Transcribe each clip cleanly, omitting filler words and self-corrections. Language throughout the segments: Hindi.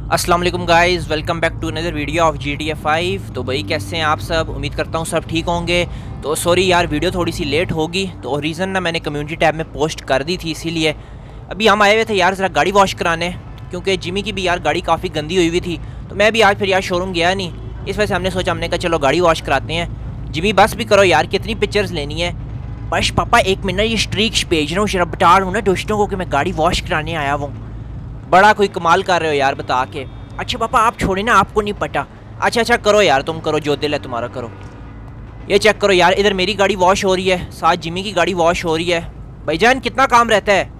अस्सलाम वालेकुम guys, welcome back to another video of GTA 5। तो भाई कैसे हैं आप सब? उम्मीद करता हूँ सब ठीक होंगे। तो सॉरी यार, वीडियो थोड़ी सी लेट होगी। तो रीज़न ना मैंने कम्युनिटी टैब में पोस्ट कर दी थी, इसीलिए अभी हम आए हुए थे यार ज़रा गाड़ी वॉश कराने, क्योंकि जिमी की भी यार गाड़ी काफ़ी गंदी हुई हुई थी। तो मैं भी आज फिर यार शोरूम गया नहीं, इस वजह से हमने सोचा, हमने कहा चलो गाड़ी वॉश कराते हैं। जिमी बस भी करो यार, कितनी पिक्चर्स लेनी है। बस पापा एक मिनट, ये स्ट्रीक्स भेज रहा हूँ, शराब बता रहा हूँ ना दोस्तों को कि मैं गाड़ी वॉश कराने आया हूँ। बड़ा कोई कमाल कर रहे हो यार बता के। अच्छा पापा आप छोड़े ना, आपको नहीं पता। अच्छा करो यार, तुम करो, जो दिल है तुम्हारा करो। ये चेक करो यार, इधर मेरी गाड़ी वॉश हो रही है, साथ जिमी की गाड़ी वॉश हो रही है। भाईजान कितना काम रहता है।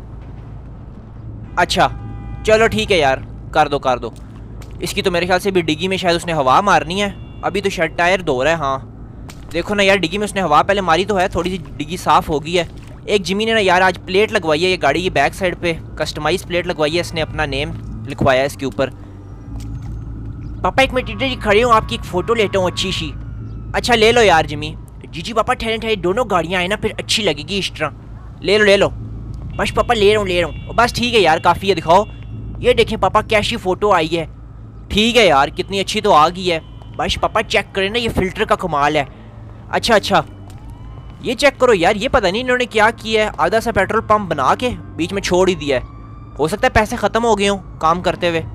अच्छा चलो ठीक है यार, कर दो। इसकी तो मेरे ख्याल से भी डिग्गी में शायद उसने हवा मारनी है। अभी तो शायद टायर धो रहा है। हाँ देखो ना यार, डिग्गी में उसने हवा पहले मारी तो है, थोड़ी सी डिग्गी साफ़ हो गई है। एक जिमी ने ना यार आज प्लेट लगवाई है, ये गाड़ी की बैक साइड पे कस्टमाइज प्लेट लगवाई है, इसने अपना नेम लिखवाया है इसके ऊपर। पापा एक मिनट इधर ही खड़े हूँ, आपकी एक फ़ोटो लेता हूँ अच्छी सी। अच्छा ले लो यार जिमी। जी पापा ठहरे, दोनों गाड़ियाँ आए ना फिर अच्छी लगेगी इस तरह। ले लो। बस पापा ले रहा हूँ। बस ठीक है यार, काफ़ी है, दिखाओ। ये देखें पापा कैसी फ़ोटो आई है। ठीक है यार, कितनी अच्छी तो आ गई है। बस पापा चेक करें ना, ये फ़िल्टर का कमाल है। अच्छा ये चेक करो यार, ये पता नहीं इन्होंने क्या किया है, आधा सा पेट्रोल पंप बना के बीच में छोड़ ही दिया है। हो सकता है पैसे ख़त्म हो गए हों काम करते हुए।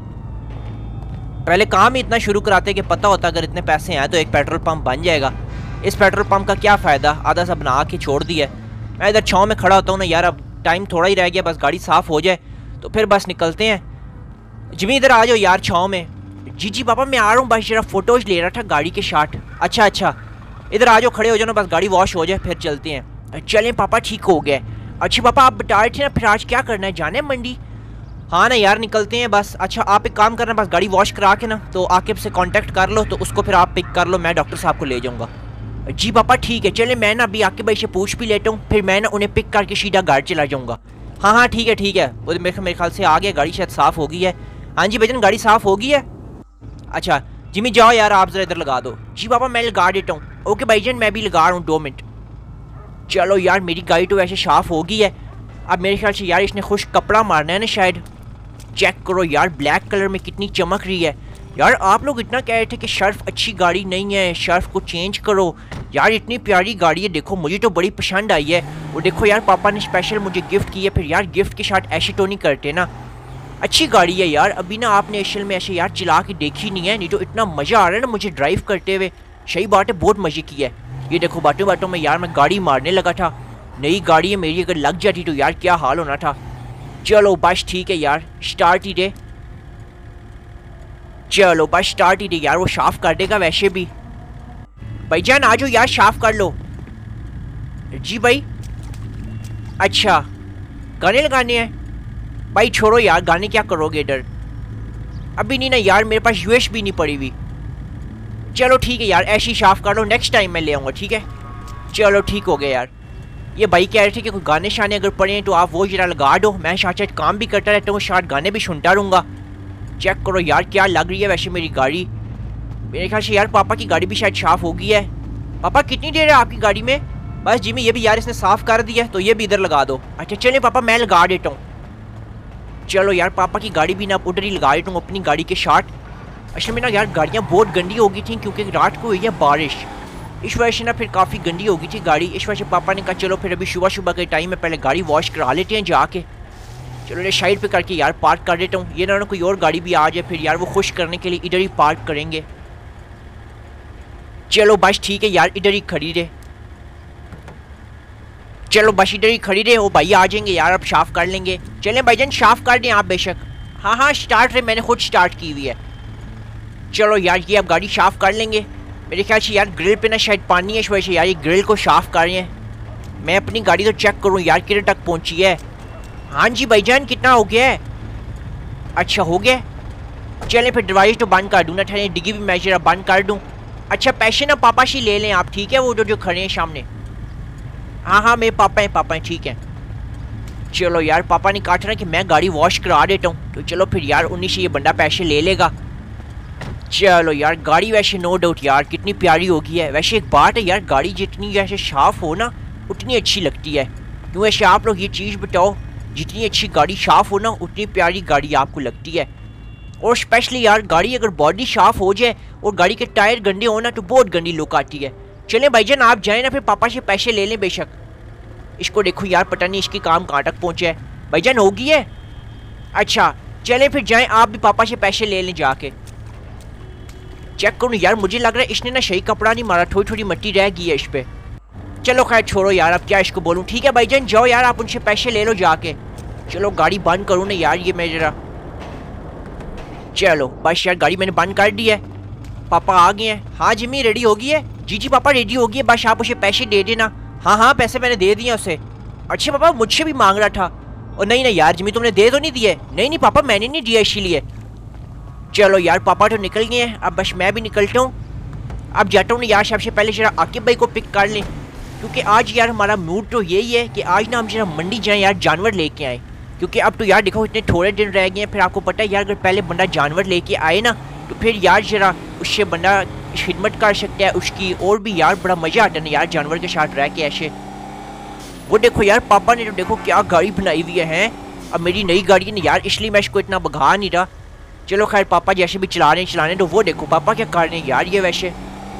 पहले काम ही इतना शुरू कराते कि पता होता अगर इतने पैसे आए तो एक पेट्रोल पंप बन जाएगा। इस पेट्रोल पंप का क्या फ़ायदा, आधा सा बना के छोड़ दिया है। मैं इधर छाँव में खड़ा होता हूँ ना यार, अब टाइम थोड़ा ही रह गया, बस गाड़ी साफ़ हो जाए तो फिर बस निकलते हैं। जिमी इधर आ जाओ यार छाँव में। जी पापा मैं आ रहा हूँ, बस जरा फ़ोटोज़ ले रहा था गाड़ी के शॉट। अच्छा इधर आ जाओ, खड़े हो जाओ ना, बस गाड़ी वॉश हो जाए फिर चलते हैं। चलें पापा, ठीक हो गया। अच्छा पापा आप बता रहे थे ना फिर आज क्या करना है, जाना है मंडी? हाँ ना यार निकलते हैं बस। अच्छा आप एक काम करना, बस गाड़ी वॉश करा के ना तो आकिब से कांटेक्ट कर लो, तो उसको फिर आप पिक कर लो, मैं डॉक्टर साहब को ले जाऊँगा। जी पापा ठीक है, चले मैं ना अभी आकिब भाई से पूछ भी लेता हूँ, फिर मैं ना उन्हें पिक करके सीधा घर चला जाऊँगा। हाँ ठीक है। वो मेरे ख्याल से आ गया, गाड़ी शायद साफ़ हो गई है। हाँ जी भजन गाड़ी साफ़ हो गई है। अच्छा जिमी जाओ यार, आप ज़रा इधर लगा दो। जी पापा मैं लगा देता हूँ। ओके भाईजान मैं भी लगा रहा हूँ, 2 मिनट। चलो यार मेरी गाड़ी तो वैसे साफ़ हो गई है। अब मेरे ख्याल से यार इसने खुश कपड़ा मारना है ना शायद। चेक करो यार ब्लैक कलर में कितनी चमक रही है। यार आप लोग इतना कह रहे थे कि शर्फ अच्छी गाड़ी नहीं है, शर्फ को चेंज करो। यार इतनी प्यारी गाड़ी है, देखो मुझे तो बड़ी पसंद आई है। वो देखो यार पापा ने स्पेशल मुझे गिफ्ट की है, फिर यार गिफ्ट के साथ ऐसे तो नहीं करते ना। अच्छी गाड़ी है यार, अभी ना आपने असल में ऐसे यार चला के देखी नहीं है, नहीं तो इतना मज़ा आ रहा है ना मुझे ड्राइव करते हुए। सही बात है, बहुत मज़े की है। ये देखो बातों में यार मैं गाड़ी मारने लगा था। नई गाड़ी है मेरी, अगर लग जाती तो यार क्या हाल होना था। चलो बस ठीक है यार, स्टार्ट ही दे। चलो बस स्टार्ट ही दे यार, वो साफ कर देगा वैसे भी। भाईजान आ जाओ यार, साफ कर लो। जी भाई। अच्छा गाने लगाने हैं भाई, छोड़ो यार गाने क्या करोगे इधर, अभी नहीं ना यार, मेरे पास यूएस भी नहीं पड़ी हुई। चलो ठीक है यार, ऐसी साफ कर लो, नेक्स्ट टाइम मैं ले आऊँगा, ठीक है। चलो ठीक हो गया यार। ये भाई कह रहे थे कि कोई गाने शाने अगर पड़े हैं तो आप वो जरा लगा दो, मैं साथ काम भी करता रहता हूँ, शायद गाने भी सुनता रहूँगा। चेक करो यार क्या लग रही है वैसे मेरी गाड़ी। मेरे ख्याल से यार पापा की गाड़ी भी शायद साफ़ हो गई है। पापा कितनी देर है आपकी गाड़ी में? बस जिमी ये भी यार इसने साफ़ कर दिया है, तो ये भी इधर लगा दो। अच्छा चलिए पापा मैं लगा देता हूँ। चलो यार पापा की गाड़ी भी ना उधर ही लगा देता हूँ, अपनी गाड़ी के शॉट। असल में ना यार गाड़ियाँ बहुत गंदी हो गई थी, क्योंकि रात को हुई है बारिश, इस वजह से ना फिर काफ़ी गंदी हो गई थी गाड़ी। इस वजह से पापा ने कहा चलो फिर अभी सुबह के टाइम में पहले गाड़ी वॉश करा लेते हैं जाके। चलो ये साइड पे करके यार पार्क कर देता हूँ, ये ना कोई और गाड़ी भी आ जाए फिर यार वो खुश करने के लिए इधर ही पार्क करेंगे। चलो बस ठीक है यार, इधर ही खड़ी रहे। चलो बस इधर ही खड़ी रहे, वो भाई आ जाएंगे यार, अब साफ़ कर लेंगे। चलें भाईजान साफ़ कर दें आप बेशक। हाँ स्टार्ट रहे, मैंने खुद स्टार्ट की हुई है। चलो यार ये अब गाड़ी साफ़ कर लेंगे। मेरे ख्याल से यार ग्रिल पे ना शायद पानी है, इस वजह से यार ये ग्रिल को साफ़ कर रहे हैं। मैं अपनी गाड़ी तो चेक करूँ यार किधर तक पहुँची है। हाँ जी भाईजान कितना हो गया है? अच्छा हो गया, चलें फिर दरवाजे तो बंद कर दूँ ना, ठहरे डिग्गी भी मैं जरा बंद कर दूँ। अच्छा पैसे ना पापा से ले लें आप, ठीक है, वो जो खड़े हैं सामने। हाँ मेरे पापा हैं, ठीक है। चलो यार पापा ने कहा था ना कि मैं गाड़ी वॉश करा देता हूँ, तो चलो फिर यार उन्हीं से ये बंदा पैसे ले लेगा। चलो यार गाड़ी वैसे नो डाउट यार कितनी प्यारी होगी है। वैसे एक बात है यार, गाड़ी जितनी वैसे साफ़ हो ना उतनी अच्छी लगती है। क्यों वैसे आप लोग ये चीज़ बताओ, जितनी अच्छी गाड़ी साफ़ हो ना उतनी प्यारी गाड़ी आपको लगती है। और स्पेशली यार गाड़ी अगर बॉडी साफ हो जाए और गाड़ी के टायर गंदे हो ना तो बहुत गंदी लुक आती है। चलें भाईजान आप जाएं ना, फिर पापा से पैसे ले लें बेशक। इसको देखो यार पता नहीं इसकी काम कहाँ तक पहुँचा है। भाईजान होगी है? अच्छा चलें फिर जाएं, आप भी पापा से पैसे ले लें जाके। चेक करूँ यार, मुझे लग रहा है इसने ना सही कपड़ा नहीं मारा, थोड़ी थोड़ी मिट्टी रह गई है इस पे। चलो खैर छोड़ो यार, अब क्या इसको बोलूँ। ठीक है भाईजान जाओ यार, आप उनसे पैसे ले लो जाके। चलो गाड़ी बंद करूँ ना यार, ये मैं जरा, चलो बस यार गाड़ी मैंने बंद कर दी है। पापा आ गए हैं। हाँ जिमी रेडी हो गई है? जी जी पापा रेडी हो गई है, बस आप उसे पैसे दे देना। हाँ हाँ पैसे मैंने दे दिए उसे। अच्छा पापा मुझसे भी मांग रहा था। और नहीं नहीं यार जिमी तुमने दे तो नहीं दिए? नहीं नहीं पापा मैंने नहीं दिया इसीलिए। चलो यार पापा तो निकल गए हैं, अब बस मैं भी निकलता हूँ। अब जाता हूँ ना यार, सबसे पहले जरा आकिब भाई को पिक कर लें, क्योंकि आज यार हमारा मूड तो यही है कि आज ना हम जरा मंडी जाएँ यार, जानवर लेके आए। क्योंकि अब तो यार देखो इतने थोड़े दिन रह गए हैं, फिर आपको पता है यार अगर पहले बंदा जानवर लेके आए ना तो फिर यार जरा उससे बंदा खिदमत कर सकता है उसकी, और भी यार बड़ा मज़ा आता है ना यार जानवर के साथ रह के ऐसे। वो देखो यार पापा ने तो देखो क्या गाड़ी बनाई हुई है। अब मेरी नई गाड़ी है यार, इसलिए मैं इसको इतना भगा नहीं रहा। चलो खैर पापा जैसे भी चलाने तो वो देखो पापा क्या कर रहे हैं यार। ये वैसे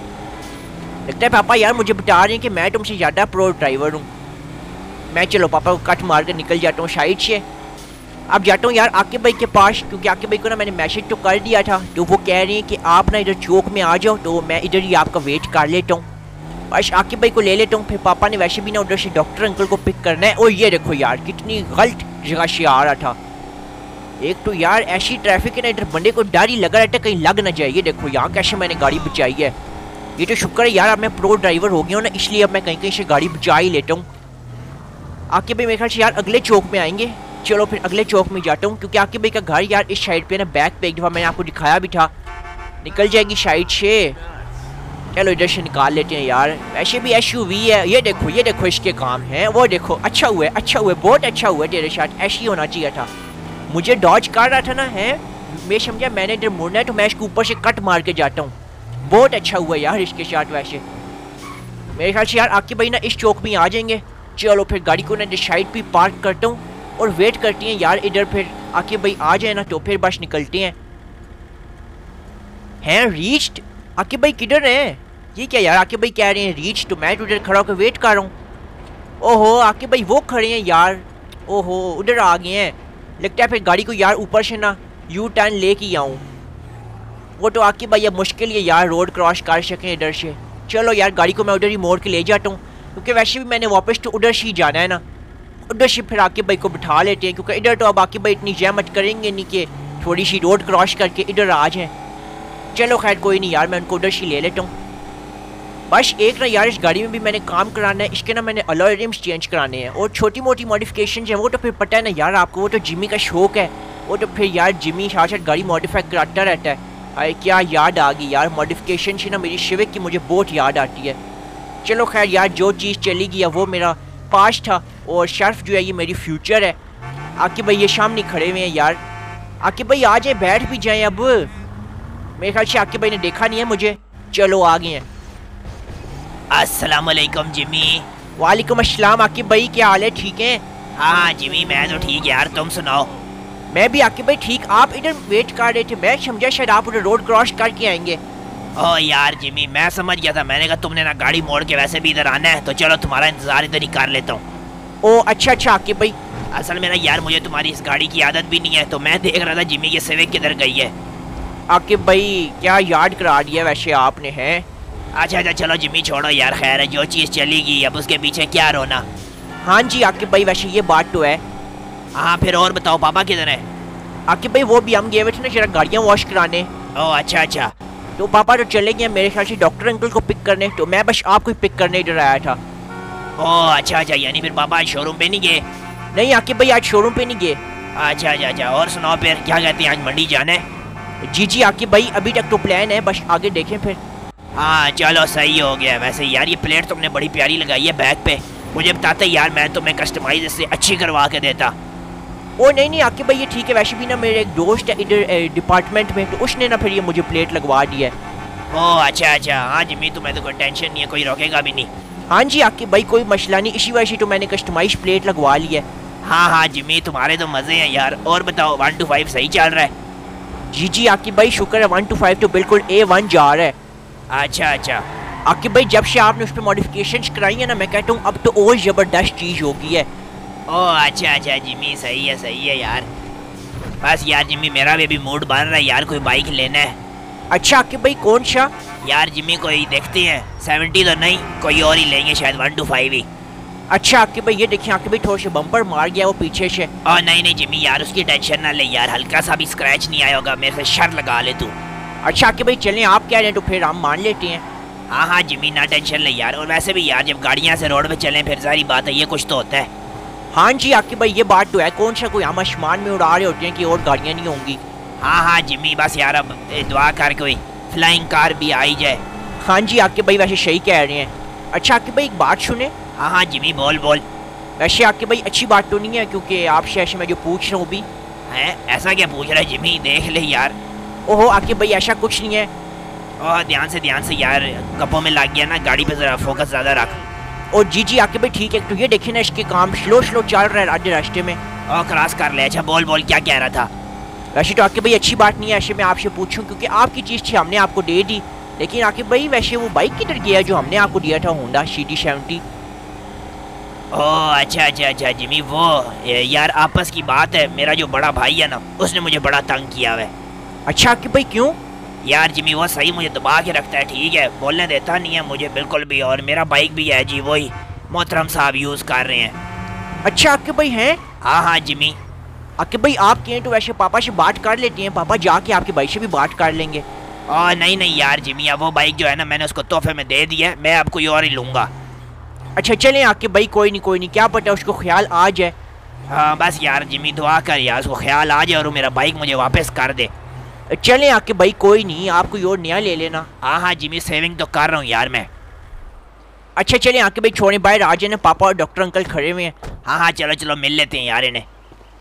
लगता है पापा यार मुझे बता रहे हैं कि मैं तुमसे ज़्यादा प्रो ड्राइवर हूँ। मैं चलो पापा को कट मार कर निकल जाता हूँ साइड से। अब जाता हूँ यार आकिब भाई के पास, क्योंकि आकिब भाई को ना मैंने मैसेज तो कर दिया था, तो वो कह रहे हैं कि आप ना इधर चौक में आ जाओ, तो मैं इधर ही आपका वेट कर लेता हूँ। बस आकिब भाई को ले लेता हूँ, फिर पापा ने वैसे भी ना उधर से डॉक्टर अंकल को पिक करना है। और ये देखो यार कितनी गलत जगह से आ रहा था। एक तो यार ऐसी ट्रैफिक है ना, इधर बंदे को डर ही लगा रहता है कहीं लग ना जाए। ये देखो यहाँ कैसे मैंने गाड़ी बचाई है। ये तो शुक्र है यार अब मैं प्रो ड्राइवर हो गया हूँ ना, इसलिए अब मैं कहीं कहीं से गाड़ी बचा ही लेता हूँ। आकिब भाई मेरे ख्याल से यार अगले चौक में आएंगे। चलो फिर अगले चौक में जाता हूँ, क्योंकि आकिब भाई का घर यार इस साइड पे ना, बैक पे एक दफ़ा मैंने आपको दिखाया भी था, निकल जाएगी साइड से। चलो इधर से निकाल लेते हैं यार, वैसे भी SUV है। ये देखो इसके काम हैं। वो देखो अच्छा हुआ है बहुत अच्छा हुआ है तेरे साथ, ऐसे ही होना चाहिए था। मुझे डॉज कर रहा था ना है, मैं समझा मैंने इधर मुड़ना है तो मैं इसके ऊपर से कट मार के जाता हूँ। बहुत अच्छा हुआ यार इसके साथ। वैसे मेरे ख्याल से यार आकिब भाई ना इस चौक में आ जाएंगे। चलो फिर गाड़ी को ना इधर साइड पे पार्क करता हूँ और वेट करती हैं यार इधर, फिर आकिब भाई आ जाए ना तो फिर बस निकलते हैं रीच्ड। आकिब भाई किधर हैं? ये क्या यार आकिब भाई कह रहे हैं रीच, तो मैं उधर खड़ा होकर वेट कर रहा हूँ। ओहो आकिब भाई वो खड़े हैं यार, ओहो उधर आ गए हैं। लगता है फिर गाड़ी को यार ऊपर से ना यू टर्न लेके आऊँ। वो तो आकिब भाई अब मुश्किल है यार रोड क्रॉस कर सकें इधर से। चलो यार गाड़ी को मैं उधर ही मोड़ के ले जाता हूँ, क्योंकि वैसे भी मैंने वापस तो उधर से ही जाना है ना। उधर से फिर आकिब भाई को बिठा लेते हैं, क्योंकि इधर तो अब आकिब भाई इतनी जहमत करेंगे नहीं कि थोड़ी सी रोड क्रॉस करके इधर आ जाएं। चलो खैर कोई नहीं यार, मैं उनको उधर से ले लेता हूँ। बस एक ना यार इस गाड़ी में भी मैंने काम कराना है, इसके ना मैंने अलॉय रिम्स चेंज कराने हैं और छोटी मोटी मॉडिफिकेशन हैं। वो तो फिर पता है ना यार आपको, वो तो जिमी का शौक है। वो तो फिर यार जिमी साथ साथ गाड़ी मॉडिफाई कराता रहता है। अरे क्या याद आ गई यार, मॉडिफिकेशन से ना मेरी शिविक की मुझे बहुत याद आती है। चलो खैर यार जो चीज़ चली गई है वो मेरा पास्ट था, और शर्फ जो है ये मेरी फ्यूचर है। आकिब भाई ये सामने खड़े हुए हैं यार। आकिब भाई आ जाए, बैठ भी जाएं। अब मेरे ख्याल से आकिब भाई ने देखा नहीं है मुझे। चलो आ गए हैं। अस्सलाम वालेकुम जिमी। वालेकुम अस्सलाम। आकिब भाई क्या हाल है, ठीक है? हाँ जिमी मैं तो ठीक है यार, तुम सुनाओ। मैं भी आकिब भाई ठीक। आप इधर वेट कर रहे थे, मैं समझा शायद आप उधर रोड क्रॉस करके आएंगे। ओ यार जिमी मैं समझ गया था, मैंने कहा तुमने ना गाड़ी मोड़ के वैसे भी इधर आना है, तो चलो तुम्हारा इंतजार इधर ही कर लेता हूँ। ओ अच्छा आकिब भाई। असल में ना यार मुझे तुम्हारी इस गाड़ी की आदत भी नहीं है, तो मैं देख रहा था जिमी की सिविक किधर गई है। आकिब भाई क्या याद करा दिया वैसे आपने, हैं? अच्छा चलो जिमी छोड़ो यार, खैर है जो चीज़ चली गई अब उसके पीछे क्या रोना। हाँ जी आकिब भाई वैसे ये बात तो है। हाँ फिर और बताओ पापा किधर है? आकिब भाई वो भी हम गए हुए थे ना जरा गाड़ियाँ वॉश कराने। ओ अच्छा तो पापा तो चले गए मेरे ख्याल से डॉक्टर अंकल को पिक करने, तो मैं बस आपको ही पिक करने इधर आया था। ओ अच्छा यानी फिर पापा आज शोरूम पे नहीं गए? नहीं आकिब भाई आज शोरूम पे नहीं गए। अच्छा और सुनाओ फिर क्या कहते हैं, आज मंडी जाना है? जी आकिब भाई अभी तक तो प्लान है, बस आगे देखें फिर। हाँ चलो सही हो गया। वैसे यार ये प्लेट तुमने बड़ी प्यारी लगाई है बैक पे, मुझे बताते यार मैं तुम्हें कस्टमाइज इससे अच्छी करवा के देता। ओ नहीं आकिब भाई ये ठीक है, वैसे भी ना मेरे एक दोस्त है इधर डिपार्टमेंट में, तो उसने ना फिर ये मुझे प्लेट लगवा दी है। ओ अच्छा हाँ जिमी तुम्हें तो कोई टेंशन नहीं है, कोई रोकेगा भी नहीं। हाँ जी आकिब भाई कोई मसला नहीं, इसी वजह से तो मैंने कस्टमाइज प्लेट लगवा ली है। हाँ जिमी तुम्हारे तो मज़े हैं यार। और बताओ 1 to 5 सही चल रहा है? जी जी आकिब भाई शुक्र है 1 to 5 तो बिल्कुल A1 जा रहा है। अच्छा अच्छा। आकिब भाई जब से आपने उस पर मॉडिफिकेशन कराई है ना, मैं कहता हूँ अब तो और ज़बरदस्त चीज़ हो गई है। ओह अच्छा अच्छा जिमी, सही है यार। बस यार जिमी मेरा भी अभी मूड बन रहा है यार, कोई बाइक लेना है। अच्छा आकिब भाई कौन सा? यार जिमी कोई देखते हैं, 70 तो नहीं कोई और ही लेंगे शायद, 1 to 5 ही। अच्छा आकिब भाई ये देखिए आकिब भाई थोड़ा सा बम्पर मार गया वो पीछे से। और नहीं जिमी यार उसकी टेंशन ना ले यार, हल्का सा भी स्क्रैच नहीं आया होगा, मेरे से शर लगा ले तू। अच्छा आकिब भाई चलें, आप कह रहे हैं तो फिर हम मान लेते हैं। हाँ जिमी ना टेंशन ले यार, और वैसे भी यार जब गाड़ियाँ से रोड पे चलें फिर सारी बात है, ये कुछ तो होता है। हाँ जी आकिब भाई ये बात तो है, कौन सा कोई हम आसमान में उड़ा रहे होते हैं कि और गाड़ियाँ नहीं होंगी। हाँ जिमी बस यार अब दुआ कर कोई फ्लाइंग कार भी आई जाए। हाँ जी आकिब भाई वैसे सही कह रहे हैं। अच्छा आकिब भाई एक बात सुने। हाँ जिमी बोल बोल। वैसे आकिब भाई अच्छी बात तो नहीं है, क्योंकि आपसे ऐसे मैं जो पूछ रहा हूँ भी है, ऐसा क्या पूछ रहा है जिमी, देख ले यार। ओहो आकिब भाई ऐसा कुछ नहीं है। ओह ध्यान से यार, कपों में लग गया ना, गाड़ी पे जरा फोकस ज़्यादा रख। और जी आकिब भाई ठीक है, तो ये देखिए ना इसके काम स्लो चल रहा है आधे रास्ते में। ओह क्रॉस कर ले। अच्छा बोल बोल क्या कह रहा था? वैसे तो आकिब भाई अच्छी बात नहीं है ऐसे मैं आपसे पूछूं, क्योंकि आपकी चीज़ थी हमने आपको दे दी, लेकिन आकिब भाई वैसे वो बाइक किधर गया जो हमने आपको दिया था, होंडा CD70? ओह अच्छा जिमी वो यार आपस की बात है, मेरा जो बड़ा भाई है ना उसने मुझे बड़ा तंग किया हुआ है। अच्छा आकिब भाई क्यों? यार जिमी वो सही मुझे दबा के रखता है, ठीक है, बोलने देता नहीं है मुझे बिल्कुल भी, और मेरा बाइक भी है जी वही मोहतरम साहब यूज़ कर रहे हैं। अच्छा आकिब भाई हैं? हाँ जिमी। आकिब भाई आप कहें तो वैसे पापा से बात कर लेते हैं, पापा जाके आपके भाई से भी बात कर लेंगे। और नहीं यार जिमी, अब वो बाइक जो है ना मैंने उसको तोहफे में दे दिया है, मैं अब कोई और ही लूँगा। अच्छा चलें आकिब भाई, कोई नहीं क्या पता उसको ख्याल आ जाए। हाँ बस यार जिमी दुआ कर यार उसको ख्याल आ जाए और वो मेरा बाइक मुझे वापस कर दे। चलें आकिब भाई कोई नहीं, आप कोई और नया ले लेना। हाँ जिमी सेविंग तो कर रहा हूँ यार मैं। अच्छा चलें आकिब भाई छोड़े, बाहर आ जाए ना, पापा और डॉक्टर अंकल खड़े हुए हैं। हाँ चलो मिल लेते हैं यार इन्हें।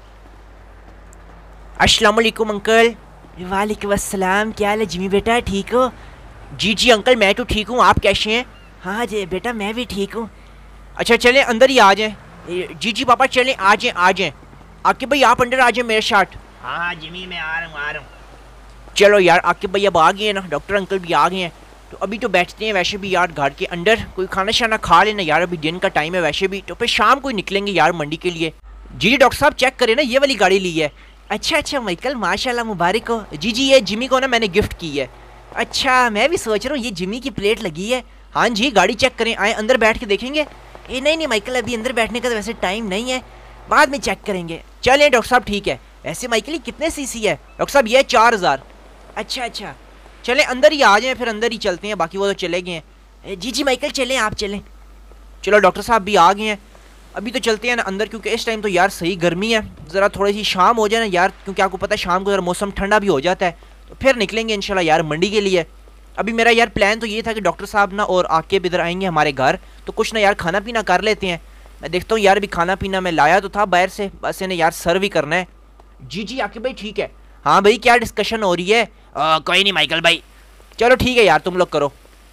अस्सलाम वालेकुम अंकल। वालेकुम अस्सलाम, क्या हाल है जिमी बेटा, ठीक हो? जी अंकल मैं तो ठीक हूँ, आप कैसे हैं? हाँ जी बेटा मैं भी ठीक हूँ। अच्छा चलें अंदर ही आ जाएं। जी पापा चलें आ जाएं। आकिब भाई आप अंदर आ जाएं मेरे साथ। हाँ जिमी मैं आ रहा हूँ। चलो यार आकिब भाई अब आ गए हैं ना, डॉक्टर अंकल भी आ गए हैं, तो अभी तो बैठते हैं वैसे भी यार घर के अंदर, कोई खाना शाना खा लेना यार, अभी दिन का टाइम है वैसे भी, तो फिर शाम को ही निकलेंगे यार मंडी के लिए। जी डॉक्टर साहब चेक करें ना, ये वाली गाड़ी ली है। अच्छा माइकल माशाल्लाह मुबारक हो। जी ये जिमी को ना मैंने गिफ्ट की है। अच्छा मैं भी सोच रहा हूँ ये जिमी की प्लेट लगी है। हाँ जी गाड़ी चेक करें, आए अंदर बैठ के देखेंगे। नहीं माइकल अभी अंदर बैठने का तो वैसे टाइम नहीं है, बाद में चेक करेंगे। चलें डॉक्टर साहब ठीक है। वैसे माइकल ये कितने सीसी है? डॉक्टर साहब ये 4000। अच्छा चलें अंदर ही आ जाएं, फिर अंदर ही चलते हैं, बाकी वो तो चले गए हैं। जी माइकल चलें, आप चलें। चलो डॉक्टर साहब भी आ गए हैं, अभी तो चलते हैं ना अंदर, क्योंकि इस टाइम तो यार सही गर्मी है, ज़रा थोड़ी सी शाम हो जाए ना यार, क्योंकि आपको पता है शाम को ज़रा मौसम ठंडा भी हो जाता है, तो फिर निकलेंगे इंशाल्लाह यार मंडी के लिए। अभी मेरा यार प्लान तो ये था कि डॉक्टर साहब ना और आके भी इधर आएंगे हमारे घर, तो कुछ ना यार खाना पीना कर लेते हैं। मैं देखता हूँ यार अभी खाना पीना मैं लाया तो था बाहर से, बस इन्हें यार सर्व ही करना है। जी आकिब भाई ठीक है। हाँ भाई क्या डिस्कशन हो रही है? कोई नहीं माइकल भाई। चलो ठीक है यार तुम लोग करो।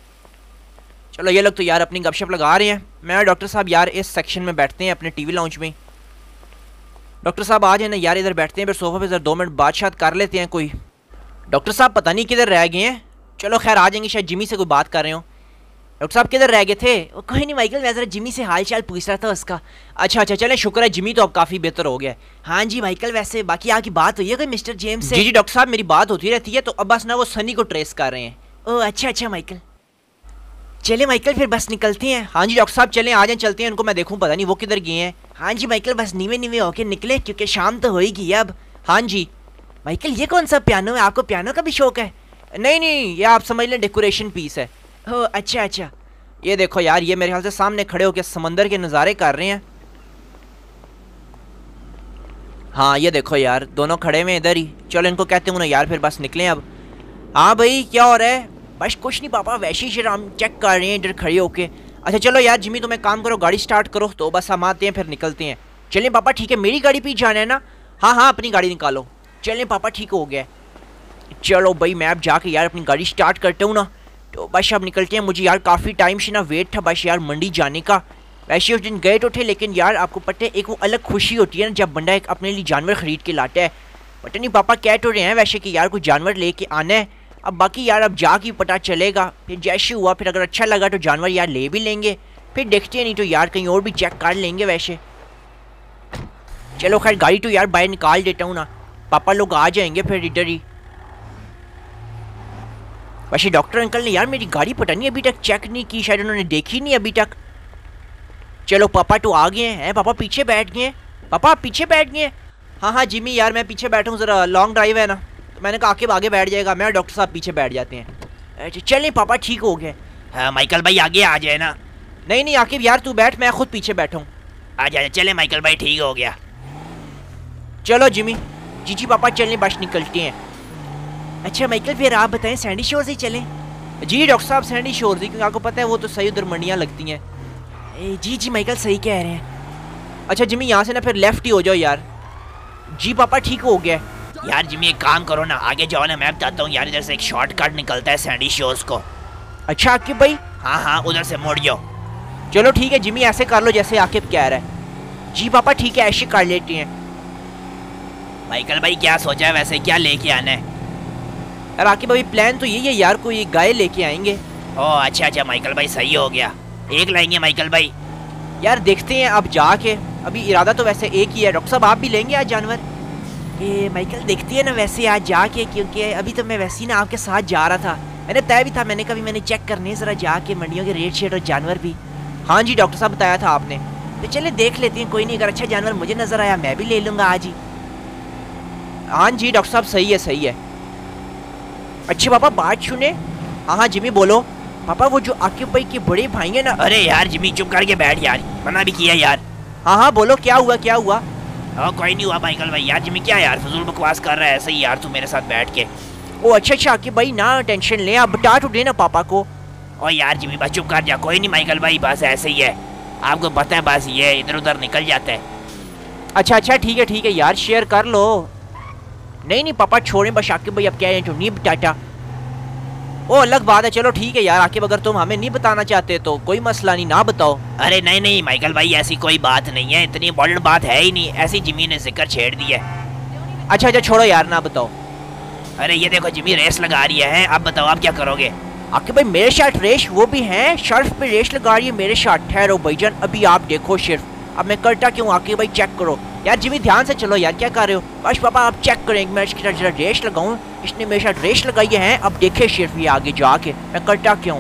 चलो ये लोग तो यार अपनी गपशप लगा रहे हैं, मैं और डॉक्टर साहब यार इस सेक्शन में बैठते हैं अपने टीवी लाउंज में। डॉक्टर साहब आ जाए ना यार, इधर बैठते हैं, फिर सोफा पे जरा 2 मिनट बात कर लेते हैं कोई। डॉक्टर साहब पता नहीं किधर रह गए हैं, चलो खैर आ जाएंगे, शायद जिमी से कोई बात कर रहे हो। डॉक्टर साहब किधर रह गए थे? कोई नहीं माइकल, मैं जरा जिमी से हाल चाल पूछ रहा था उसका। अच्छा चले शुक्र है जिमी तो अब काफ़ी बेहतर हो गया। हाँ जी माइकल, वैसे बाकी आपकी बात हुई है कोई मिस्टर जेम्स से? जी डॉक्टर साहब मेरी बात होती रहती है, तो अब बस ना वो सनी को ट्रेस कर रहे हैं। ओह अच्छा माइकल, चले माइकल फिर बस निकलते हैं। हाँ जी डॉक्टर साहब चलें आ जाएं, चलते हैं, उनको मैं देखूँ पता नहीं वो किधर गए हैं। हाँ जी माइकल बस नीवे होके निकले, क्योंकि शाम तो हो ही गई अब। हाँ जी माइकल ये कौन सा पियानो है, आपको पियानो का भी शौक है? नहीं ये आप समझ लें डेकोरेशन पीस है। ओह अच्छा ये देखो यार, ये मेरे ख्याल से सामने खड़े होकर समंदर के नज़ारे कर रहे हैं। हाँ ये देखो यार दोनों खड़े हुए इधर ही, चलो इनको कहते हूँ ना यार फिर बस निकलें अब। हाँ भाई क्या हो रहा है? बस कुछ नहीं पापा, वैसे ही हम चेक कर रहे हैं इधर खड़े होके। अच्छा चलो यार जिमी तुम एक काम करो, गाड़ी स्टार्ट करो, तो बस हम आते हैं फिर निकलते हैं। चलें पापा ठीक है, मेरी गाड़ी पे जाना है ना? हाँ अपनी गाड़ी निकालो। चलें पापा ठीक हो गया। चलो भाई मैं अब जाके यार अपनी गाड़ी स्टार्ट करता हूँ ना, तो बस अब निकलते हैं। मुझे यार काफ़ी टाइम से ना वेट था बस यार मंडी जाने का। वैसे उस दिन गए तो थे, लेकिन यार आपको पता है एक वो अलग खुशी होती है ना जब बंदा एक अपने लिए जानवर ख़रीद के लाता है। पता नहीं पापा कह तो रहे हैं वैसे कि यार कोई जानवर लेके आना है। अब बाकी यार अब जाके पता चलेगा, फिर जैसे हुआ फिर अगर अच्छा लगा तो जानवर यार ले भी लेंगे, फिर देखते हैं, नहीं तो यार कहीं और भी चेक कर लेंगे वैसे। चलो खैर गाड़ी तो यार बाहर निकाल देता हूँ ना, पापा लोग आ जाएंगे फिर इधर ही। वैसे डॉक्टर अंकल ने यार मेरी गाड़ी पता नहीं अभी तक चेक नहीं की, शायद उन्होंने देखी नहीं अभी तक। चलो पापा तो आ गए हैं, पापा पीछे बैठ गए, पापा आप पीछे बैठ गए। हाँ हाँ जिमी यार मैं पीछे बैठा हूँ, ज़रा लॉन्ग ड्राइव है ना, तो मैंने कहा आके आगे बैठ जाएगा, मैं और डॉक्टर साहब पीछे बैठ जाते हैं। चलें पापा ठीक हो गए। हाँ माइकल भाई आगे आ जाए ना। नहीं नहीं आकिब यार तू बैठ, मैं खुद पीछे बैठा हूँ। आ जाए, चले माइकल भाई ठीक हो गया। चलो जिमी। जी पापा चलें, बस निकलते हैं। अच्छा माइकल फिर आप बताएं सैंडी शोर से चलें? जी डॉक्टर साहब सैंडी शोर से, क्योंकि आपको पता है वो तो सही उधर मंडियाँ लगती हैं। जी माइकल सही कह रहे हैं। अच्छा जिमी यहाँ से ना फिर लेफ्ट ही हो जाओ यार। जी पापा ठीक हो गया। यार जिमी एक काम करो ना, आगे जाओ ना, मैं बताता हूँ यार, इधर से एक शॉर्टकट निकलता है सैंडी शोर्स को। अच्छा आकिब भाई? हाँ हाँ उधर से मुड़ जाओ। चलो ठीक है जिमी ऐसे कर लो जैसे आकिब कह रहा है। जी पापा ठीक है ऐसे कर लेते हैं। माइकल भाई क्या सोचा है वैसे, क्या लेके आना है? यार आकिब भाई प्लान तो यही है यार, कोई गाय लेके आएंगे। ओह अच्छा माइकल भाई सही हो गया, एक लाएंगे माइकल भाई। यार देखते हैं अब जाके, अभी इरादा तो वैसे एक ही है। डॉक्टर साहब आप भी लेंगे आज जानवर? माइकल देखती है ना वैसे आज जाके, क्योंकि अभी तो मैं वैसे ही ना आपके साथ जा रहा था, मैंने तय भी था, मैंने कभी मैंने चेक करने ज़रा जाके मंडियों के रेट शेट और जानवर भी। हाँ जी डॉक्टर साहब बताया था आपने। तो चले देख लेते हैं, कोई नहीं, अगर अच्छा जानवर मुझे नज़र आया मैं भी ले लूँगा आज ही। हाँ जी डॉक्टर साहब सही है सही है। अच्छे पापा बात सुने। हाँ हाँ जिमी बोलो। पापा वो जो आकिब भाई के बड़े भाई हैं ना। अरे यार जिमी चुप करके बैठ यार, मना भी किया यार। हाँ हाँ बोलो क्या हुआ क्या हुआ? कोई नहीं हुआ माइकल भाई। यार जिमी क्या यार फजूल बकवास कर रहा है ऐसे ही यार तू मेरे साथ बैठ के। ओ अच्छा आकिब भाई ना टेंशन ले, आप बता तो देना पापा को। ओ यार जिमी बस चुप कर जा। कोई नहीं माइकल भाई बस ऐसे ही है, आपको पता है बस ये इधर उधर निकल जाता है। अच्छा ठीक है यार शेयर कर लो। नहीं पापा छोड़ें बस, आकिब भाई अब कह रहे हैं तो नहीं बताता। ओ अलग बात है, चलो ठीक है यार आकिब, अगर तुम हमें नहीं बताना चाहते तो कोई मसला नहीं, ना बताओ। अरे नहीं माइकल भाई ऐसी कोई बात नहीं है, इतनी इम्पोर्टेंट बात है ही नहीं, ऐसी जिमी ने जिक्र छेड़ दिया है। अच्छा छोड़ो यार ना बताओ। अरे ये देखो जिमी रेस लगा रही है, अब बताओ आप क्या करोगे? आकिब भाई मेरे साथ रेस, वो भी हैं शर्फ पे रेस लगा रही है मेरे साथ। ठहरो भाईजान अभी आप देखो सिर्फ, अब मैं करता क्यों आकिब भाई चेक करो। यार जिमी ध्यान से चलो यार, क्या कर रहे हो? बस पापा आप चेक करें, मैं इसके साथ जरा रेस लगाऊं, इसने मेरे साथ रेस लगाई है, अब देखे सिर्फ ये आगे जाके मैं करता क्यों।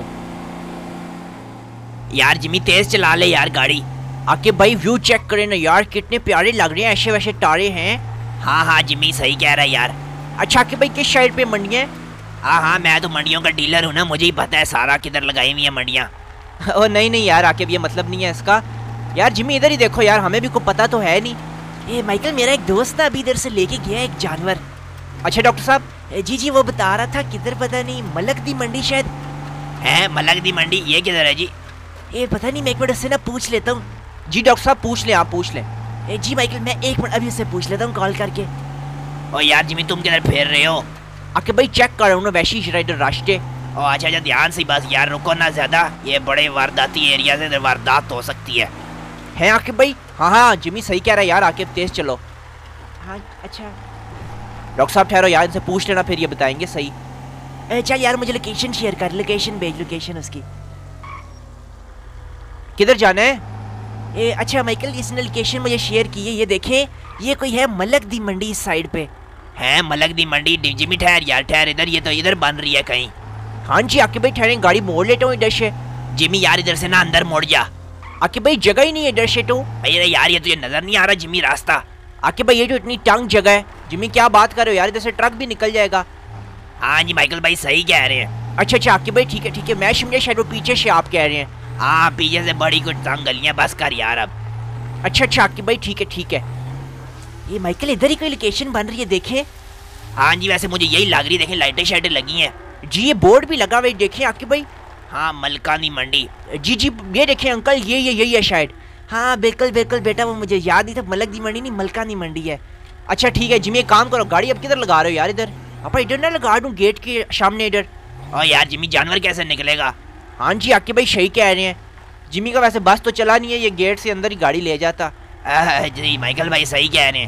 यार जिमी तेज चला ले यार गाड़ी। आकिब भाई व्यू चेक करें ना यार, कितने प्यारे लग रहे हैं, ऐसे वैसे तारे हैं। हाँ जिमी सही कह रहा है यार। अच्छा आकिब भाई किस साइड पे मंडियाँ? हाँ मैं तो मंडियों का डीलर हूँ ना, मुझे ही पता है सारा किधर लगाई हुई है मंडियाँ। ओ नहीं यार आकिब ये मतलब नहीं है इसका। यार जिमी इधर ही देखो यार, हमें भी कोई पता तो है नहीं। माइकल मेरा एक दोस्त ना अभी इधर से लेके गया एक जानवर। अच्छा डॉक्टर साहब? जी वो बता रहा था किधर पता नहीं, मलक दी मंडी शायद है। मलक दी मंडी ये किधर है जी? पता नहीं, मैं एक मिनट उससे ना पूछ लेता हूँ। जी डॉक्टर साहब पूछ लें, आप पूछ लें। जी माइकल मैं एक मिनट अभी उससे पूछ लेता हूँ कॉल करके। ओ यार जिमी तुम किधर फेर रहे हो? आकिब भाई चेक कर रहा हूँ ना वैसे ही इधर रास्ते। ओ अच्छा ध्यान से बस यार, रुको ना ज्यादा, ये बड़े वारदाती एरिया से वारदात हो सकती है आकिब भाई? हाँ जिमी सही कह रहा है यार, आकिब तेज चलो। हाँ अच्छा डॉक्टर साहब ठहरो यार, इनसे पूछ लेना फिर ये बताएंगे सही। चल यार मुझे लोकेशन शेयर कर, लोकेशन भेज, लोकेशन उसकी। किधर जाना है? अच्छा माइकल इसने लोकेशन मुझे शेयर की है, ये देखें, ये कोई है मलक दी मंडी इस साइड पे है। मलक दी मंडी? जिमी ठहर यार ठहर, इधर ये तो इधर बन रही है कहीं। हाँ जी आकिब भाई ठहरें, गाड़ी मोड़ लेता हूँ इधर से। जिमी यार इधर से ना अंदर मोड़ जा। आकिब भाई जगह ही नहीं है इधर से तो। अरे यार ये तुझे नजर नहीं आ रहा जिमी रास्ता? आकिब भाई ये तो इतनी तंग जगह है। जिमी क्या बात कर रहे हो यार, इधर से ट्रक भी निकल जाएगा। हाँ जी माइकल भाई सही कह रहे हैं। अच्छा आकिब भाई ठीक है मैं समझा शायद वो पीछे से आप कह रहे हैं। हाँ पीछे से बड़ी कुछ तंग गलियां, बस कर यार अब। अच्छा आकिब भाई ठीक है। ये माइकल इधर ही कोई लोकेशन बन रही है देखें। हाँ जी वैसे मुझे यही लग रही, देखें लाइटें शाइटें लगी हैं। जी ये बोर्ड भी लगा हुआ है देखें आकिब भाई। हाँ मलकानी मंडी। जी ये देखें अंकल, यही है शायद। हाँ बिल्कुल बेटा, वो मुझे याद नहीं था, मलक दी मंडी नहीं मलकानी मंडी है। अच्छा ठीक है जिमी एक काम करो, गाड़ी अब किधर लगा रहे हो यार? इधर पापा इधर ना लगा दूँ गेट के सामने इधर। और यार जिमी जानवर कैसे निकलेगा? हाँ जी आकिब भाई सही कह रहे हैं। जिमी का वैसे बस तो चला नहीं है, ये गेट से अंदर ही गाड़ी ले जाता। जी माइकल भाई सही कह रहे हैं।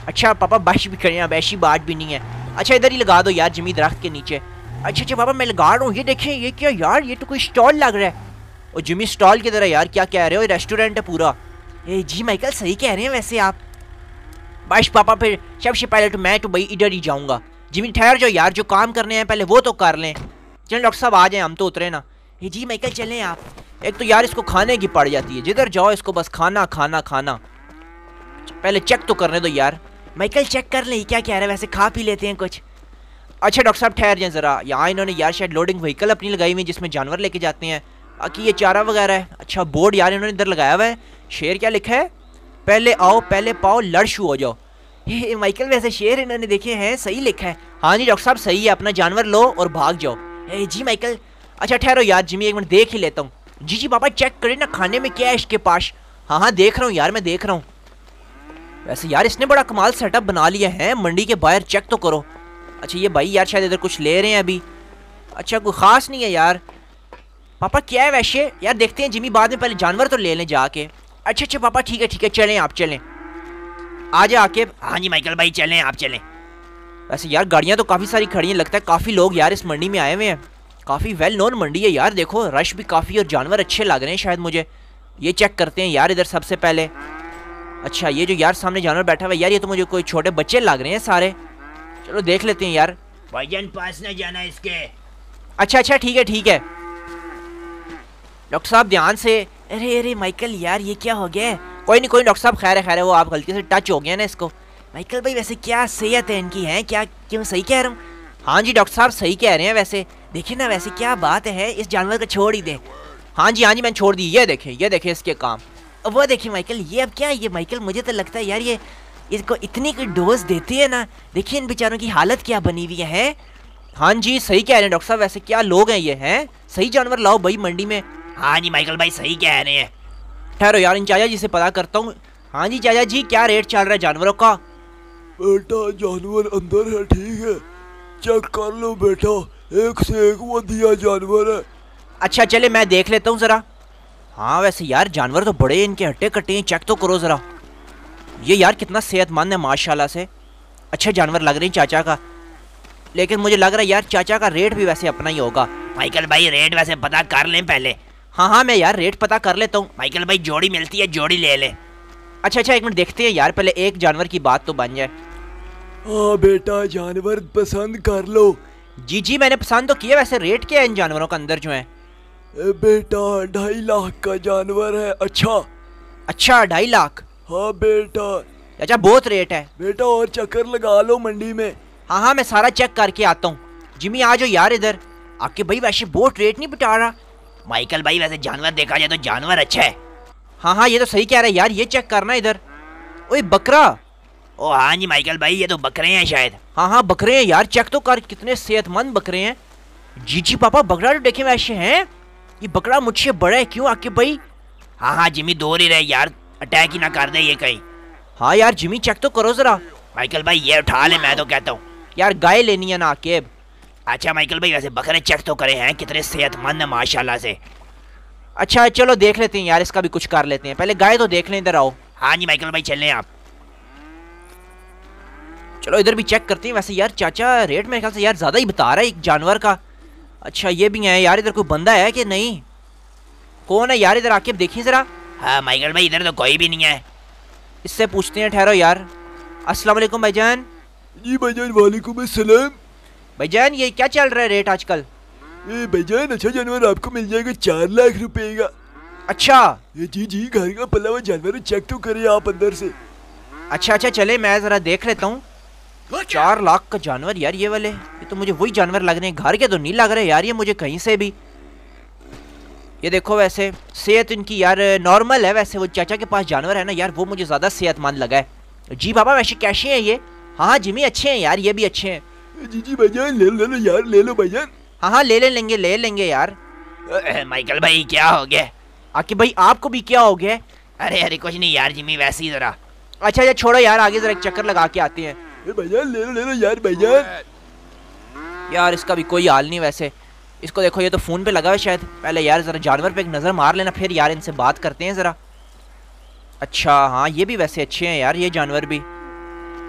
अच्छा पापा बारिश भी करें, अब ऐसी बात भी नहीं है। अच्छा इधर ही लगा दो यार जिमी, दरख्त के नीचे। अच्छा अच्छा पापा मैं लगा रहा हूँ। ये देखें ये क्या यार, ये तो कोई स्टॉल लग रहा है। और जिमी स्टॉल की तरह यार, क्या कह रहे हो, रेस्टोरेंट है पूरा। जी माइकल सही कह रहे हैं वैसे आप। बस पापा फिर सबसे पहले तो मैं तो भाई इधर ही जाऊँगा। जिमी ठहर जाओ यार, जो काम करने हैं पहले वो तो कर लें। चलो डॉक्टर साहब आ जाए, हम तो उतरे ना। जी माइकल चलें आप। एक तो यार इसको खाने की पड़ जाती है, जिधर जाओ इसको बस खाना खाना खाना। पहले चेक तो करने दो यार। माइकल चेक कर लें क्या कह रहे हैं, वैसे खा पी लेते हैं कुछ। अच्छा डॉक्टर साहब ठहर जाएं ज़रा, यहाँ इन्होंने यार शायद लोडिंग व्हीकल अपनी लगाई हुई है जिसमें जानवर लेके जाते हैं। बाकी ये चारा वगैरह है। अच्छा बोर्ड यार इन्होंने इधर लगाया हुआ है, शेर क्या लिखा है, पहले आओ पहले पाओ लड़शु हो जाओ। माइकल वैसे शेर इन्होंने देखे हैं, सही लिखा है। हाँ जी डॉक्टर साहब सही है, अपना जानवर लो और भाग जाओ। जी माइकल। अच्छा ठहरो यार जिमी, एक मिनट देख ही लेता हूँ। जी पापा चेक करें ना खाने में क्या है इसके पास। हाँ हाँ देख रहा हूँ यार, मैं देख रहा हूँ। वैसे यार इसने बड़ा कमाल सेटअप बना लिया है मंडी के बाहर, चेक तो करो। अच्छा ये भाई यार शायद इधर कुछ ले रहे हैं अभी। अच्छा कोई ख़ास नहीं है यार। पापा क्या है वैसे यार, देखते हैं जिमी बाद में, पहले जानवर तो ले लें जाके। अच्छा अच्छा पापा ठीक है चलें, आप चलें आ जाए आके। हाँ जी माइकल भाई चलें, आप चलें। वैसे यार गाड़ियाँ तो काफ़ी सारी खड़ी हैं, लगता है काफ़ी लोग यार इस मंडी में आए हुए हैं। काफ़ी वेल नोन मंडी है यार, देखो रश भी काफ़ी और जानवर अच्छे लग रहे हैं शायद मुझे। ये चेक करते हैं यार इधर सबसे पहले। अच्छा ये जो यार सामने जानवर बैठा हुआ है यार, ये तो मुझे कोई छोटे बच्चे लग रहे हैं सारे। चलो देख लेते हैं यार। भाईजान पास न जाना इसके। अच्छा अच्छा ठीक है डॉक्टर साहब ध्यान से। अरे अरे माइकल यार ये क्या हो गया है? कोई नहीं डॉक्टर साहब, खैर है वो आप गलती से टच हो गया ना इसको। माइकल भाई वैसे क्या सेहत है इनकी है, क्या क्यों सही कह रहा हूँ? हाँ जी डॉक्टर साहब सही कह रहे हैं वैसे। देखिए ना वैसे क्या बात है, इस जानवर को छोड़ ही दे। हाँ जी मैंने छोड़ दी। ये देखे इसके काम। वो देखिए माइकल, ये अब क्या है ये माइकल, मुझे तो लगता है यार ये इसको इतनी कोई डोज देती है ना, देखिए इन बेचारों की हालत क्या बनी हुई है। हाँ जी सही कह रहे हैं डॉक्टर साहब, वैसे क्या लोग हैं ये हैं, सही जानवर लाओ भाई मंडी में। हाँ जी माइकल भाई सही कह रहे हैं। ठहरो यार इन चाचा जी से पता करता हूँ। हाँ जी चाचा जी क्या रेट चल रहा है जानवरों का? बेटा जानवर अंदर है, ठीक है, चेक कर लो बेटा, एक से एक बढ़िया जानवर है। अच्छा चले मैं देख लेता हूँ जरा। हाँ वैसे यार जानवर तो बड़े इनके हट्टे कट्टे हैं, चेक तो करो जरा। ये यार कितना सेहतमंद है माशाल्लाह से, अच्छे जानवर लग रहे हैं चाचा का। लेकिन मुझे लग रहा है यार चाचा का रेट भी वैसे अपना ही होगा। माइकल भाई रेट वैसे पता कर लें पहले। हाँ मैं यार रेट पता कर लेता हूँ। माइकल भाई जोड़ी मिलती है, जोड़ी ले ले। अच्छा एक मिनट देखते हैं यार, पहले एक जानवर की बात तो बन जाए। हाँ बेटा जानवर पसंद कर लो। जी मैंने पसंद तो किया, वैसे रेट क्या है इन जानवरों का अंदर जो है? बेटा 2.5 लाख का जानवर है। अच्छा 2.5 लाख? हाँ बेटा। चाचा बहुत रेट है। बेटा और चक्कर लगा लो मंडी में। हाँ मैं सारा चेक करके आता हूँ। जिमी आ जाओ यार इधर आके, भाई वैसे बहुत रेट नहीं बता रहा। माइकल भाई वैसे जानवर देखा जाए तो जानवर अच्छा है। हाँ ये तो सही कह रहा है यार, ये चेक करना इधर। ओए बकरा। ओ हाँ जी माइकल भाई ये तो बकरे हैं शायद। हाँ बकरे हैं यार, चेक तो कर कितने सेहतमंद बकरे हैं। जी पापा बकरा तो देखे वैसे हैं, ये बकरा मुझसे बड़ा है क्यों आके भाई? हाँ जिमी दूर ही रहे यार, अटैक ही ना कर दे ये कहीं। हाँ यार जिमी चेक तो करो जरा। माइकल भाई ये उठा ले, मैं तो कहता हूँ। यार गाय लेनी है ना आकेब। अच्छा माइकल भाई वैसे बकरे चेक तो करे हैं, कितने सेहतमंद है माशाल्लाह से। अच्छा चलो देख लेते हैं यार, इसका भी कुछ कर लेते हैं, पहले गाय तो देख लें, इधर आओ। हाँ जी माइकल भाई चलें आप। चलो इधर भी चेक करते हैं। वैसे यार चाचा रेट मेरे ख्याल से यार ज़्यादा ही बता रहा है एक जानवर का। अच्छा ये भी है यार, इधर कोई बंदा है कि नहीं? कौन है यार, इधर आके देखिए ज़रा। हाँ माइकल भाई इधर तो कोई भी नहीं है। इससे पूछते हैं, ठहरो यार। अस्सलाम वालेकुम भाईजान। जी भाईजान वालेकुम अस्सलाम। भाईजान ये क्या चल रहा है रेट आजकल? ये भाईजान अच्छा जानवर आपको मिल जाएगा 4 लाख रुपए का। अच्छा ये जी घर का पला हुआ जानवर, चेक तो करिए आप अंदर से। अच्छा चले मैं ज़रा देख लेता हूँ। 4 लाख का जानवर यार, ये वाले ये तो मुझे वही जानवर लग रहे हैं, घर के तो नहीं लग रहे यार ये मुझे कहीं से भी। ये देखो वैसे सेहत इनकी यार नॉर्मल है, वैसे वो चाचा के पास जानवर है ना यार, वो मुझे ज़्यादा सेहतमंद लगा है। जी बाबा वैसे कैसे हैं ये? हाँ जिमी अच्छे हैं यार, ये भी अच्छे हैं। जी भाईजान ले लो यार, ले लो भाईजान। हाँ ले लेंगे यार। माइकल भाई क्या हो गया? आके भाई आपको भी क्या हो गया? अरे कुछ नहीं यार जिमी वैसे ही जरा। अच्छा छोड़ो यार, आगे जरा एक चक्कर लगा के आते हैं। भाईजान ले लो यार भाईजान। यार इसका भी कोई हाल नहीं वैसे। इसको देखो ये तो फ़ोन पे लगा हुआ शायद, पहले यार ज़रा जानवर पे एक नज़र मार लेना, फिर यार इनसे बात करते हैं ज़रा। अच्छा हाँ ये भी वैसे अच्छे हैं यार ये जानवर भी।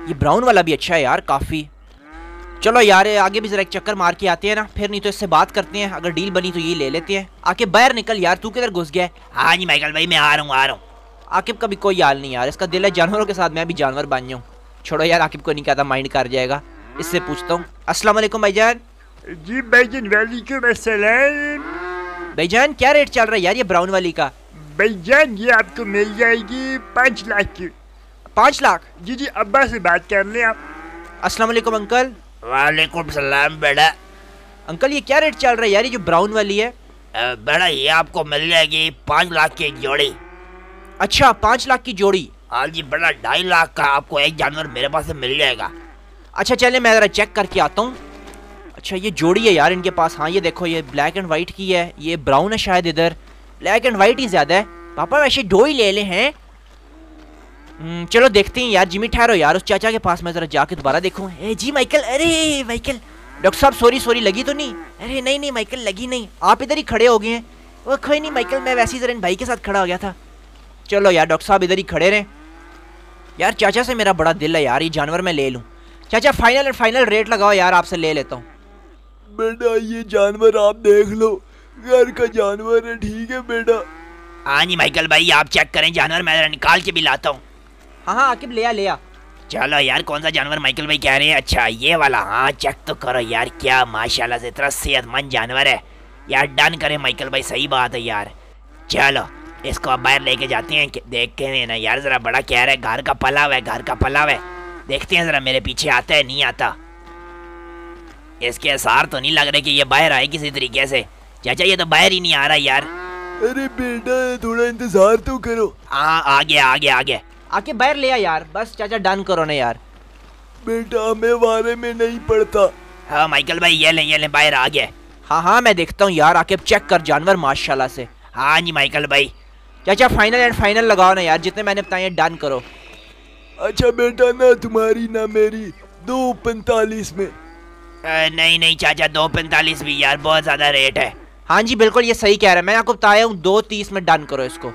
ये ब्राउन वाला भी अच्छा है यार काफ़ी। चलो यार आगे भी ज़रा एक चक्कर मार के आते हैं ना, फिर नहीं तो इससे बात करते हैं, अगर डील बनी तो ये ले लेते हैं। आके बाहर निकल यार, तू किधर घुस गया है? हाँ जी माइकल भाई मैं आ रहा हूँ। आकिब का भी कोई हाल नहीं यार, इसका दिल है जानवरों के साथ मैं भी जानवर बन जाऊँ। छोड़ो यार, आकिब को नहीं कहता, माइंड कर जाएगा। इससे पूछता हूँ। अस्सलाम वालेकुम भाईजान। जी भाईजान वालेकुम अस्सलाम। भाईजान क्या रेट चल रहा है यार ये ब्राउन वाली का? भाईजान ये आपको मिल जाएगी 5 लाख की। 5 लाख? जी जी अब्बा से बात कर लें आप। अस्सलाम वालेकुम अंकल। वालेकुम सलाम बेटा। अंकल ये क्या रेट चल रहा है यार ये जो ब्राउन वाली है? बेटा ये आपको मिल जाएगी 5 लाख की जोड़ी। अच्छा 5 लाख की जोड़ी? हाँ जी बेटा 2.5 लाख का आपको एक जानवर मेरे पास से मिल जाएगा। अच्छा चले मैं ज़रा चेक करके आता हूँ। अच्छा ये जोड़ी है यार इनके पास। हाँ ये देखो ये ब्लैक एंड वाइट की है, ये ब्राउन है शायद, इधर ब्लैक एंड वाइट ही ज़्यादा है। पापा वैसे 2 ही ले ले हैं। चलो देखते हैं यार। जिमी ठहरो यार, उस चाचा के पास मैं ज़रा जाके दोबारा देखूँ। ए जी माइकल, अरे माइकल। डॉक्टर साहब सॉरी लगी तो नहीं? अरे नहीं माइकल लगी नहीं, आप इधर ही खड़े हो गए हैं। वो कोई नहीं माइकल, मैं वैसे ही ज़रा इन भाई के साथ खड़ा हो गया था। चलो यार डॉक्टर साहब इधर ही खड़े रहें। यार चाचा से मेरा बड़ा दिल है यार, ये जानवर मैं ले लूँ। चाचा फाइनल रेट लगाओ यार, आपसे ले लेता हूँ। बेटा ये जानवर आप देख लो, घर का जानवर है, ठीक है बेटा? हाँ जी माइकल भाई आप चेक करें जानवर, मैं जरा निकाल के भी लाता हूँ। हाँ आकिब ले आ। चलो यार कौन सा जानवर माइकल भाई कह रहे हैं? अच्छा ये वाला, हाँ चेक तो करो यार, क्या माशाल्लाह से इतना सेहतमंद जानवर है यार। डन करें माइकल भाई, सही बात है यार। चलो इसको अब बाहर लेके जाते हैं, देख के ना यार जरा बड़ा कह रहा है, घर का पला हुआ है, घर का पला हुआ है। देखते हैं जरा मेरे पीछे आता है नहीं आता। इसके आसार तो नहीं लग रहे कि ये बाहर आए किसी तरीके से। चाचा ये तो बाहर ही नहीं आ रहा यार। अरे बेटा थोड़ा इंतजार तो करो। हाँ आ गया। आके बाहर ले आ यार, बस चाचा डन करो ना यार। बेटा हमें वारे में नहीं पड़ता। हाँ माइकल भाई ये ले बाहर आ गया। हाँ मैं देखता हूँ यार। आके चेक कर जानवर माशाल्लाह से। हाँ जी माइकल भाई। चाचा फाइनल लगाओ ना यार, जितने मैंने बताए डन करो। अच्छा बेटा ना तुम्हारी ना मेरी, 2.45 में। नहीं चाचा 2.45 भी यार बहुत ज्यादा रेट है। हाँ जी बिल्कुल ये सही कह रहा है, मैं आपको बताया हूँ 2.30 में डन करो इसको।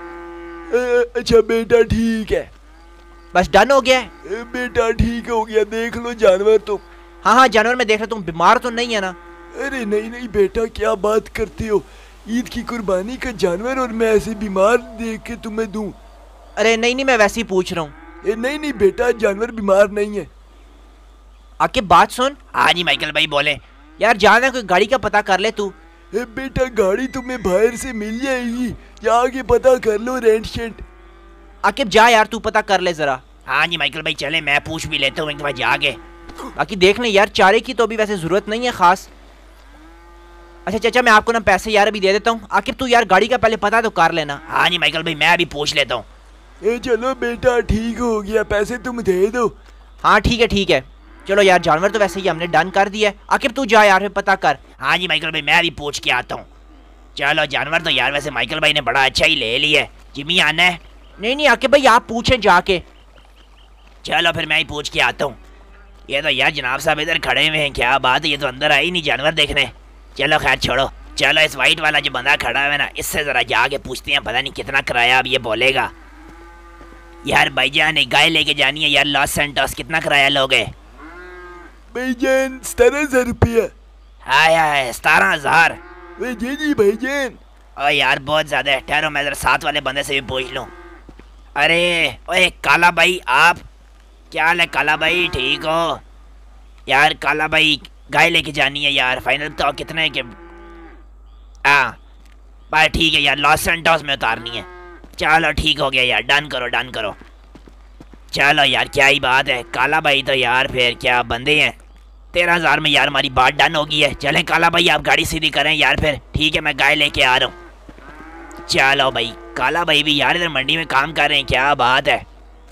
अच्छा बेटा ठीक है, बस डन हो गया है। बेटा ठीक हो गया, देख लो जानवर तो। हाँ जानवर मैं देख रहा हूँ, बीमार तो नहीं है ना? अरे नहीं बेटा क्या बात करते हो, ईद की कुर्बानी का जानवर और मैं ऐसे बीमार देख के तुम्हें दूं? अरे नहीं मैं वैसे ही पूछ रहा हूँ। नहीं बेटा जानवर बीमार नहीं है। आके बात सुन। हाँ जी माइकल भाई बोले। यार जाना कोई गाड़ी का पता कर ले तू। बेटा गाड़ी तुम्हें बाहर से मिल जाएगी, जाके पता कर लो रेंट शेंट। आकिब जा यार तू पता कर ले जरा। हाँ जी माइकल भाई चले, मैं पूछ भी लेता हूँ एक बार जाके। बाकी देख ले यार, चारे की तो अभी वैसे जरूरत नहीं है खास। अच्छा चाचा मैं आपको ना पैसे यार अभी दे देता हूँ। आकिब तू यार गाड़ी का पहले पता तो कर लेना। हाँ जी माइकल भाई मैं अभी पूछ लेता हूँ। चलो बेटा ठीक हो गया, पैसे तुम दे दो। हाँ ठीक है। चलो यार जानवर तो वैसे ही हमने डन कर दिया है। आकिब तू जा यार पता कर। हाँ जी माइकल भाई मैं अभी पूछ के आता हूँ। चलो जानवर तो यार वैसे माइकल भाई ने बड़ा अच्छा ही ले लिया है। जिमी आना है? नहीं आकिब भाई आप पूछें जाके। चलो फिर मैं ही पूछ के आता हूँ। ये तो यार जनाब साहब इधर खड़े हुए हैं, क्या बात है, ये तो अंदर आई नहीं जानवर देखने। चलो खैर छोड़ो, चलो इस वाइट वाला जो बंदा खड़ा है ना, इससे जरा जाके पूछते हैं, पता नहीं कितना किराया अब ये बोलेगा। यार भाईजान एक गाय लेके जानी है यार लॉस सेंटोस, कितना किराया लोगे? भाईजान 17,000 रुपया। हाय 17,000? जी भाईजान। ओ यार बहुत ज्यादा है, ठहरो मैं जरा साथ वाले बंदे से भी पूछ लूँ। अरे ओए काला भाई, आप क्या हाल है काला भाई, ठीक हो? यार काला भाई गाय लेके जानी है यार, फाइनल तो कितने के? हाँ भाई ठीक है यार, लॉस सेंटोस में उतारनी है। चलो ठीक हो गया यार, डन करो। चलो यार क्या ही बात है, काला भाई तो यार फिर क्या बंदे हैं। 13,000 में यार हमारी बात डन होगी है। चलें काला भाई आप गाड़ी सीधी करें यार, फिर ठीक है मैं गाय लेके आ रहा हूँ। चलो भाई, काला भाई भी यार इधर मंडी में काम कर रहे हैं, क्या बात है।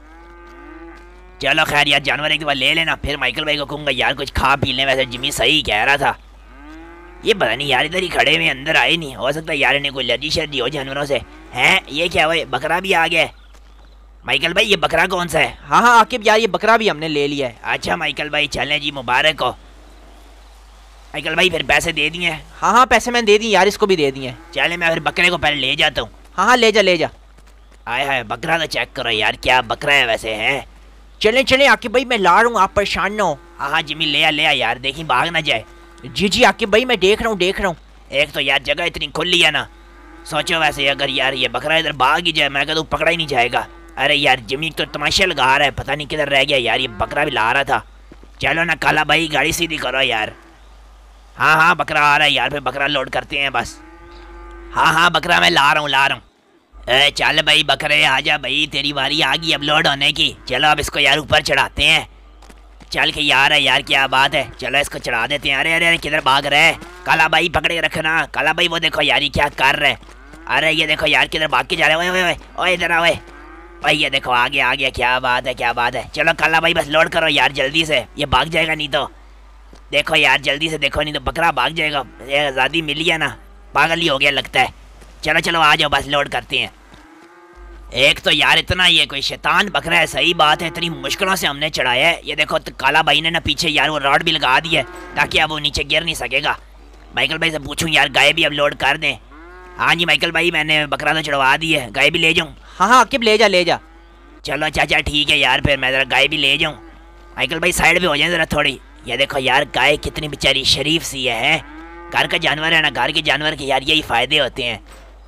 चलो खैर यार जानवर एक बार ले लेना, फिर माइकल भाई को कहूँगा यार कुछ खा पी लें। वैसे जिमी सही कह रहा था, ये पता नहीं यार इधर ही खड़े हुए अंदर आए नहीं, हो सकता है यार इन्हें कोई एलर्जी शर्जी हो जानवरों से। हैं ये क्या हुआ, बकरा भी आ गया? माइकल भाई ये बकरा कौन सा है? हाँ आकिब यार ये बकरा भी हमने ले लिया है। अच्छा माइकल भाई चलें जी, मुबारक हो। माइकल भाई फिर पैसे दे दिए? हाँ पैसे मैंने दे दिए यार, इसको भी दे दिए। चले मैं फिर बकरे को पहले ले जाता हूँ। हाँ ले जा। आए हाय बकरा तो चेक करो यार, क्या बकरा है वैसे है। चलें चलें आकिब भाई, मैं ला रहा हूँ, आप परेशान ना हो। हाँ जिमी ले आ यार, देखी भाग ना जाए। जी जी आकिब भाई, मैं देख रहा हूँ। एक तो यार जगह इतनी खुली है ना, सोचो वैसे अगर यार ये बकरा इधर भाग ही जाए, मैं कहता हूँ पकड़ा ही नहीं जाएगा। अरे यार जिमी तो तमाशा लगा रहा है, पता नहीं किधर रह गया यार, ये बकरा भी ला रहा था। चलो ना काला भाई, गाड़ी सीधी करो यार। हाँ बकरा आ रहा है यार, फिर बकरा लोड करते हैं बस। हाँ बकरा मैं ला रहा हूँ। चल भाई बकरे आजा भाई, तेरी बारी आ गई अब लोड होने की। चलो अब इसको यार ऊपर चढ़ाते हैं। चल के यार है यार, क्या बात है, चलो इसको चढ़ा देते हैं। अरे किधर भाग रहे हैं? काला भाई पकड़े रखना। काला भाई वो देखो यार ये क्या कर रहे हैं। अरे ये देखो यार किधर भाग के जा रहे हैं। ओए इधर आओ भाई, ये देखो आ गया। क्या बात है। चलो काला भाई बस लोड करो यार जल्दी से, ये भाग जाएगा नहीं तो। देखो यार जल्दी से देखो, नहीं तो बकरा भाग जाएगा। ये आज़ादी मिली है ना, पागल ही हो गया लगता है। चलो आ जाओ बस लोड करते हैं। एक तो यार इतना ये कोई शैतान बकरा है, सही बात है, इतनी मुश्किलों से हमने चढ़ाया है। ये देखो तो काला भाई ने ना पीछे यार वो रॉड भी लगा दी है, ताकि अब वो नीचे गिर नहीं सकेगा। माइकल भाई से पूछूं यार गाय भी अब लोड कर दें। हाँ जी माइकल भाई, मैंने बकरा तो चढ़वा दी है, गाय भी ले जाऊँ? हाँ आकिब ले जा। चलो चाचा ठीक है यार, फिर मैं ज़रा गाय भी ले जाऊँ। माइकल भाई साइड पे हो जाए ज़रा थोड़ी। ये देखो यार गाय कितनी बेचारी शरीफ सी है, घर का जानवर है ना, घर के जानवर के यार यही फ़ायदे होते हैं।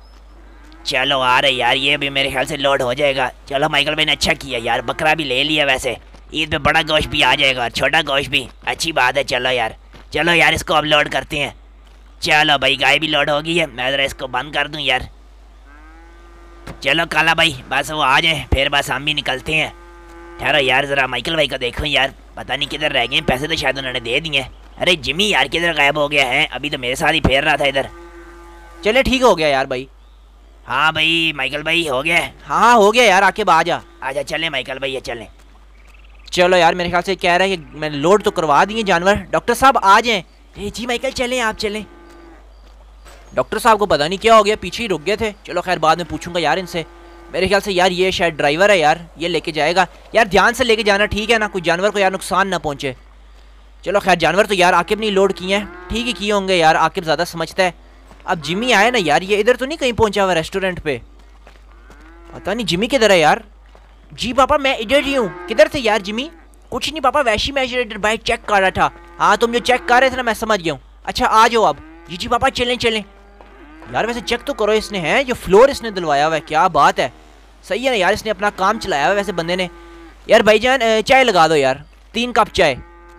चलो आ रहे यार, ये भी मेरे ख्याल से लोड हो जाएगा। चलो माइकल भाई ने अच्छा किया यार, बकरा भी ले लिया। वैसे ईद पे बड़ा गोश्त भी आ जाएगा और छोटा गोश्त भी, अच्छी बात है। चलो यार इसको अब लोड करते हैं। चलो भाई गाय भी लोड हो गई है, मैं ज़रा इसको बंद कर दूँ यार। चलो काला भाई बस वो आ जाए, फिर बस हम भी निकलते हैं। ठहरो यार ज़रा माइकल भाई को देखो यार, पता नहीं किधर रह गए, पैसे तो शायद उन्होंने दे दिए। अरे जिमी यार किधर गायब हो गया है, अभी तो मेरे साथ ही फेर रहा था इधर। चले ठीक हो गया यार भाई। हाँ भाई माइकल भाई हो गया। हाँ हो गया यार, आकिब आजा। चलें माइकल भाई, ये चलें। चलो यार मेरे ख्याल से कह रहा है कि मैंने लोड तो करवा दिए जानवर। डॉक्टर साहब आ जाएं। जी माइकल चलें, आप चलें। डॉक्टर साहब को पता नहीं क्या हो गया, पीछे ही रुक गए थे। चलो खैर बाद में पूछूंगा यार इनसे। मेरे ख्याल से यार ये शायद ड्राइवर है यार, ये लेके जाएगा। यार ध्यान से लेके जाना ठीक है ना, कोई जानवर को यार नुकसान ना पहुंचे। चलो खैर जानवर तो यार आकिब नहीं लोड किए हैं, ठीक ही किए होंगे यार, आकिब ज़्यादा समझता है। अब जिमी आया ना यार, ये इधर तो नहीं कहीं पहुंचा हुआ रेस्टोरेंट पे, पता नहीं जिमी किधर है यार। जी पापा मैं इधर ही हूँ। किधर थे यार जिमी? कुछ नहीं पापा, वैसे ही मैं इधर बाइक चेक कर रहा था। हाँ तुम जो चेक कर रहे थे ना, मैं समझ गया हूँ। अच्छा आ जाओ अब। जी पापा चलें। यार वैसे चेक तो करो इसने, है जो फ्लोर इसने दिलवाया हुआ है, क्या बात है, सही है ना यार, इसने अपना काम चलाया हुआ है वैसे बंदे ने। यार भाईजान चाय लगा दो यार, 3 कप चाय।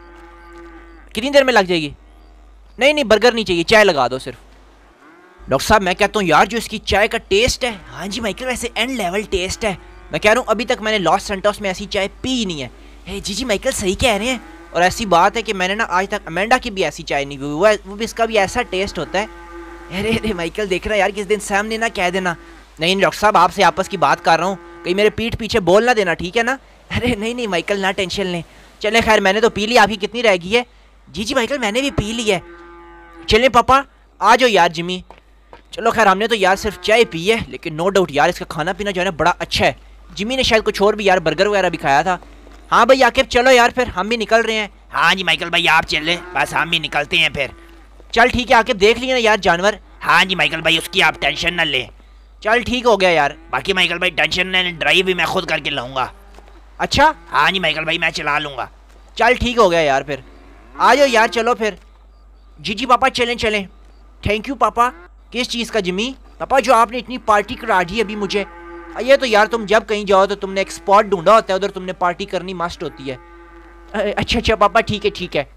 कितनी देर में लग जाएगी? नहीं बर्गर नहीं चाहिए, चाय लगा दो सिर्फ। डॉक्टर साहब मैं कहता हूँ यार जो इसकी चाय का टेस्ट है, हाँ जी माइकल वैसे एंड लेवल टेस्ट है। मैं कह रहा हूँ अभी तक मैंने लॉस सेंटोस में ऐसी चाय पी ही नहीं है। जी माइकल सही कह रहे हैं। और ऐसी बात है कि मैंने ना आज तक अमेंडा की भी ऐसी चाय नहीं पी, वो भी इसका भी ऐसा टेस्ट होता है। अरे माइकल देख रहा यार, किस दिन सामने ना कह देना। नहीं डॉक्टर साहब आपसे आपस की बात कर रहा हूँ, कहीं मेरे पीठ पीछे बोल ना देना, ठीक है ना? अरे नहीं माइकल ना टेंशन लें। चले खैर मैंने तो पी ली, आपकी कितनी रह गई है? जी माइकल मैंने भी पी ली है। चलें पापा आ जाओ यार जिमी। चलो खैर हमने तो यार सिर्फ चाय पी है, लेकिन नो डाउट यार इसका खाना पीना जो है ना बड़ा अच्छा है। जिमी ने शायद कुछ और भी यार बर्गर वगैरह भी खाया था। हाँ भाई आकिब चलो यार फिर हम भी निकल रहे हैं। हाँ जी माइकल भाई आप चलें, बस हम भी निकलते हैं फिर। चल ठीक है आकिब, देख लिया ना यार जानवर। हाँ जी माइकल भाई उसकी आप टेंशन न लें। चल ठीक हो गया यार। बाकी माइकल भाई टेंशन न लें, ड्राइव भी मैं खुद करके लाऊंगा। अच्छा हाँ जी माइकल भाई मैं चला लूँगा। चल ठीक हो गया यार, फिर आ जाओ यार। चलो फिर जी पापा चलें। थैंक यू पापा। किस चीज़ का जिमी? पापा जो आपने इतनी पार्टी करा दी अभी मुझे। ये तो यार तुम जब कहीं जाओ तो तुमने एक स्पॉट ढूंढा होता है, उधर तुमने पार्टी करनी मस्ट होती है। अच्छा पापा ठीक है।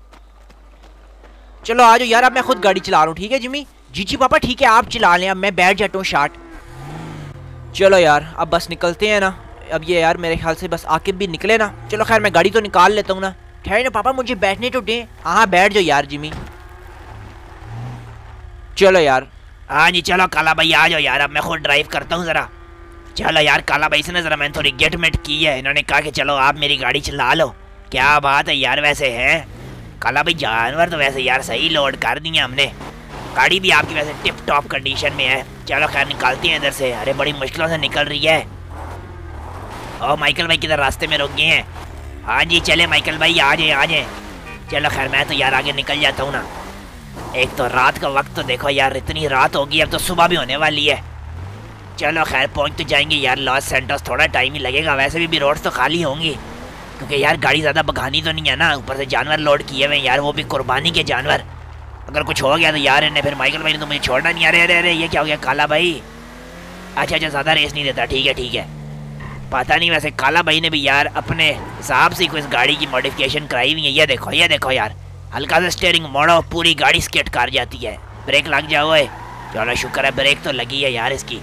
चलो आ जाओ यार, अब मैं खुद गाड़ी चला रहा हूँ, ठीक है जिमी? जी पापा ठीक है, आप चला लें, अब मैं बैठ जाता हूँ शार्ट। चलो यार अब बस निकलते हैं ना। अब ये यार मेरे ख्याल से बस आकिब भी निकले ना। चलो खैर मैं गाड़ी तो निकाल लेता हूँ ना। ठहरे ना पापा मुझे बैठने तो दें। हाँ बैठ जाओ यार जिमी। चलो यार। हाँ जी चलो काला भाई आ जाओ यार, अब मैं खुद ड्राइव करता हूँ ज़रा। चलो यार काला भाई से ना ज़रा मैंने थोड़ी गेटमेट की है, इन्होंने कहा कि चलो आप मेरी गाड़ी चला लो। क्या बात है यार, वैसे है काला भाई जानवर तो वैसे यार सही लोड कर दिए हमने। गाड़ी भी आपकी वैसे टिप टॉप कंडीशन में है। चलो खैर निकालते हैं इधर से। अरे बड़ी मुश्किलों से निकल रही है। और माइकल भाई किधर रास्ते में रुक गए हैं? हाँ जी चले माइकल भाई आ जाए। चलो खैर मैं तो यार आगे निकल जाता हूँ ना। एक तो रात का वक्त तो देखो यार, इतनी रात होगी, अब तो सुबह भी होने वाली है। चलो खैर पहुँच तो जाएंगे यार लॉस सेंटोस, थोड़ा टाइम ही लगेगा, वैसे भी रोड्स तो खाली होंगी। क्योंकि यार गाड़ी ज़्यादा भगानी तो नहीं है ना, ऊपर से जानवर लोड किए हुए यार, वो भी कुर्बानी के जानवर। अगर कुछ हो गया तो यार इन्हें फिर माइकल भाई ने तो मुझे छोड़ना नहीं। अरे अरे अरे ये क्या हो गया काला भाई? अच्छा अच्छा ज़्यादा रेस नहीं देता, ठीक है ठीक है। पता नहीं वैसे काला भाई ने भी यार अपने हिसाब से कोई इस गाड़ी की मॉडिफिकेशन कराई हुई है। ये देखो यार, हल्का सा स्टीयरिंग मोड़ो पूरी गाड़ी स्केट कर जाती है। ब्रेक लग जाओ है, चलो शुक्र है ब्रेक तो लगी है यार इसकी।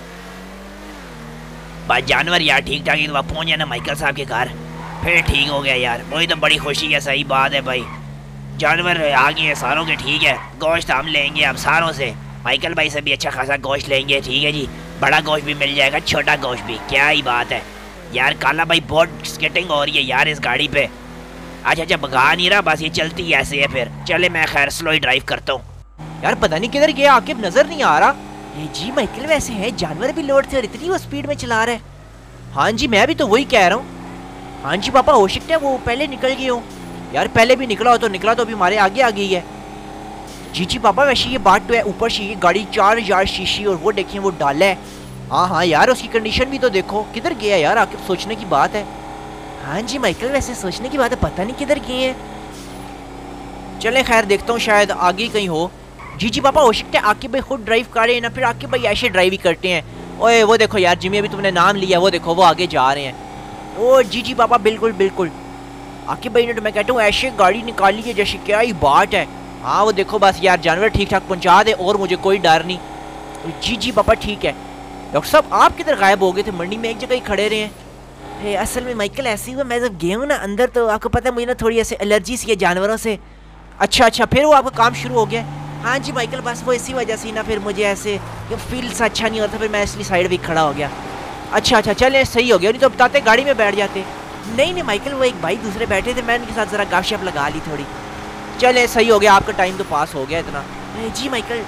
बस जानवर यार ठीक ठाक एक बार पहुँच जाए ना माइकल साहब के घर, फिर ठीक हो गया यार, वही तो बड़ी खुशी है। सही बात है भाई, जानवर आ गए हैं सारों के, ठीक है। गोश्त हम लेंगे अब सारों से, माइकल भाई से भी अच्छा खासा गोश्त लेंगे, ठीक है जी। बड़ा गोश्त भी मिल जाएगा, छोटा गोश्त भी, क्या ही बात है यार। काला भाई बहुत स्केटिंग हो रही है यार इस गाड़ी पे। अच्छा अच्छा भगा नहीं रहा, बस ये चलती ही ऐसे है। फिर चले मैं खैर स्लो ही ड्राइव करता हूँ। यार पता नहीं किधर गया, आकिब नजर नहीं आ रहा। जी माइकल वैसे है जानवर भी लोड थे और इतनी वो स्पीड में चला रहा है। हाँ जी मैं भी तो वही कह रहा हूँ। हाँ जी पापा हो सकता है वो पहले निकल गए हो यार, पहले भी निकला हो तो निकला तो अभी हमारे आगे आ गई है। जी पापा वैसे ये बात तो है, ऊपर से ये गाड़ी 4000 शीशी और वो देखिए वो डाला है। हाँ यार उसकी कंडीशन भी तो देखो, किधर गया यार आकिब, सोचने की बात है। हाँ जी माइकल वैसे सोचने की बात है, पता नहीं किधर गए हैं। चले खैर देखता हूँ शायद आगे कहीं हो। जी पापा हो सकता है आकिब भाई खुद ड्राइव कर रहे हैं ना, फिर आकिब भाई ऐसे ड्राइव ही करते हैं। ओए वो देखो यार जिमी, अभी तुमने नाम लिया, वो देखो वो आगे जा रहे हैं। ओ जी पापा बिल्कुल बिल्कुल, आकिब भाई ने तो मैं कहता हूँ ऐसे गाड़ी निकाली है जैसे क्या ही बात है। हाँ वो देखो बस यार जानवर ठीक ठाक पहुँचा दे और मुझे कोई डर नहीं। जी पापा ठीक है। डॉक्टर साहब आप किधर गायब हो गए थे? मंडी में एक जगह ही खड़े रहे हैं। असल में माइकल ऐसे हुआ, मैं जब गया हूँ ना अंदर तो आपको पता है मुझे ना थोड़ी ऐसे एलर्जी सी है जानवरों से। अच्छा फिर वो आपका काम शुरू हो गया? हाँ जी माइकल बस वो इसी वजह से ना फिर मुझे ऐसे फील सा अच्छा नहीं होता, फिर मैं इसलिए साइड भी खड़ा हो गया। अच्छा चले सही हो गया, नहीं तो बताते गाड़ी में बैठ जाते। नहीं माइकल वो एक भाई दूसरे बैठे थे, मैं उनके साथ ज़रा गपशप लगा ली थोड़ी। चले सही हो गया, आपका टाइम तो पास हो गया इतना। जी माइकल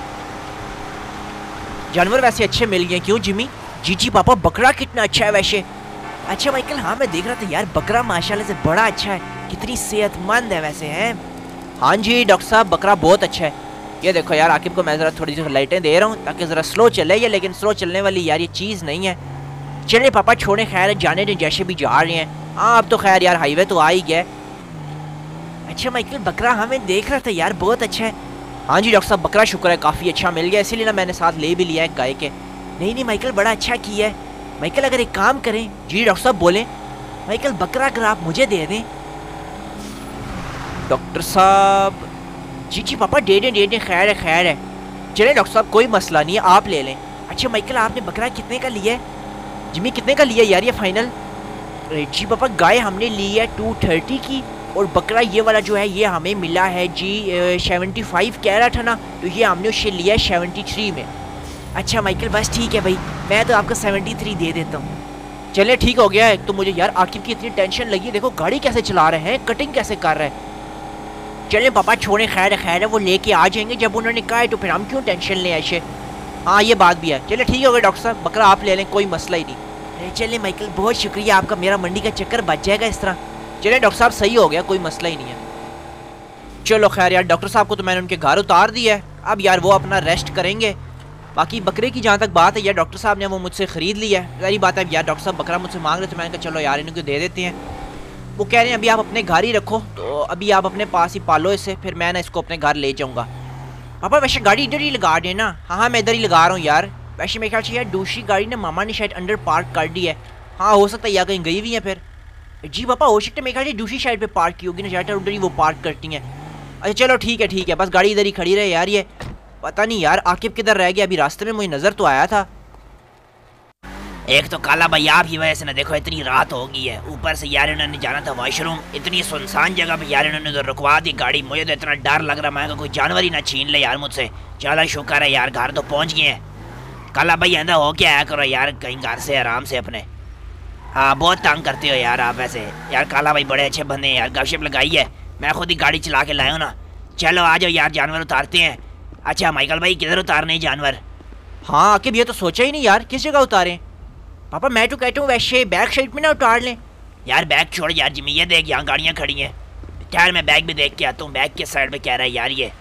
जानवर वैसे अच्छे मिल गए क्यों जिमी? जी पापा बकरा कितना अच्छा है वैसे। अच्छा माइकल हाँ मैं देख रहा था यार बकरा माशाल्लाह से बड़ा अच्छा है, कितनी सेहतमंद है वैसे है। हाँ जी डॉक्टर साहब बकरा बहुत अच्छा है। ये देखो यार आकिब को मैं ज़रा थोड़ी सी लाइटें दे रहा हूँ ताकि ज़रा स्लो चले ये, लेकिन स्लो चलने वाली यार ये चीज़ नहीं है। चलिए पापा छोड़े खैर जाने दें जैसे भी जा रहे हैं। हाँ अब तो खैर यार हाईवे तो आ ही गया। अच्छा माइकल बकरा हाँ मैं देख रहा था यार बहुत अच्छा है। हाँ जी डॉक्टर साहब बकरा शुक्र है काफ़ी अच्छा मिल गया, इसीलिए ना मैंने साथ ले भी लिया है गाय के। नहीं माइकल बड़ा अच्छा किया है। माइकल अगर एक काम करें। जी डॉक्टर साहब बोलें। माइकल बकरा अगर आप मुझे दे दें। डॉक्टर साहब जी पापा दे दें खैर है। चले डॉक्टर साहब कोई मसला नहीं है आप ले लें। अच्छा माइकल आपने बकरा कितने का लिया है? जिमी कितने का लिया यार ये फाइनल? जी पापा गाय हमने ली है 230 की और बकरा ये वाला जो है ये हमें मिला है जी 75 कह रहा था ना, तो ये हमने उससे लिया है 73 में। अच्छा माइकल बस ठीक है भाई, मैं तो आपको 73 दे देता हूँ। चले ठीक हो गया है। तो मुझे यार आकिब की इतनी टेंशन लगी, देखो गाड़ी कैसे चला रहे हैं, कटिंग कैसे कर रहे हैं। चले पापा छोड़े खैर है वो लेके आ जाएंगे जब उन्होंने कहा है, तो फिर हम क्यों टेंशन लें ऐसे। हाँ ये बात भी है। चले ठीक हो गया डॉक्टर साहब बकरा आप ले लें कोई मसला ही नहीं। चले माइकल बहुत शुक्रिया आपका, मेरा मंडी का चक्कर बच जाएगा इस तरह। चले डॉक्टर साहब सही हो गया कोई मसला ही नहीं है। चलो खैर यार डॉक्टर साहब को तो मैंने उनके घर उतार दिया है, अब यार वो अपना रेस्ट करेंगे। बाकी बकरे की जहाँ तक बात है यार डॉक्टर साहब ने वो मुझसे ख़रीद लिया है, सारी बात है यार डॉक्टर साहब बकरा मुझसे मांग रहे थे, मैंने कहा चलो यार इनको दे देते हैं। वो कह रहे हैं अभी आप अपने घर ही रखो, तो अभी आप अपने पास ही पालो इसे, फिर मैं ना इसको अपने घर ले जाऊँगा। पापा वैसे गाड़ी इधर ही लगा देना। हाँ मैं इधर ही लगा रहा हूँ यार। वैसे मेरे ख्याल से यार दूसरी गाड़ी ना मामा ने शायद अंडर पार्क कर दी है। हाँ हो सकता है या कहीं गई हुई है फिर। जी पापा हो सकता है मेरे ख्याल से दूसरी साइड पे पार्क की होगी ना, ज़्यादातर उधर ही वो पार्क करती हैं। अच्छा चलो ठीक है बस गाड़ी इधर ही खड़ी रहे यार। ये पता नहीं यार आकिब किधर रह गया, अभी रास्ते में मुझे नज़र तो आया था। एक तो काला भाई आप ही वजह से ना देखो इतनी रात हो गई है, ऊपर से यार इन्होंने जाना था वॉशरूम, इतनी सुनसान जगह पे यार इन्होंने तो रुकवा दी गाड़ी। मुझे तो इतना डर लग रहा, मैं कोई जानवर ही ना छीन ले यार मुझसे। चलो शुक्र है यार घर तो पहुंच गए हैं। काला भाई अंदर हो के आया करो यार कहीं घर से आराम से अपने। हाँ बहुत तंग करते हो यार आप वैसे। यार काला भाई बड़े अच्छे बंदे हैं यार, गपशप लगाई है, मैं खुद ही गाड़ी चला के लाया हूँ ना। चलो आ जाओ यार जानवर उतारते हैं। अच्छा माइकल भाई किधर उतारने जानवर? हाँ आकिब ये तो सोचा ही नहीं यार किस जगह उतारें। पापा मैं तो कहता हूँ वैसे बैक साइड में ना उतार लें। यार बैग छोड़ यार जिमी, ये देख यहाँ गाड़ियाँ खड़ी हैं। यार मैं बैग भी देख के आता हूँ, बैग किस साइड पे कह रहा है यार ये।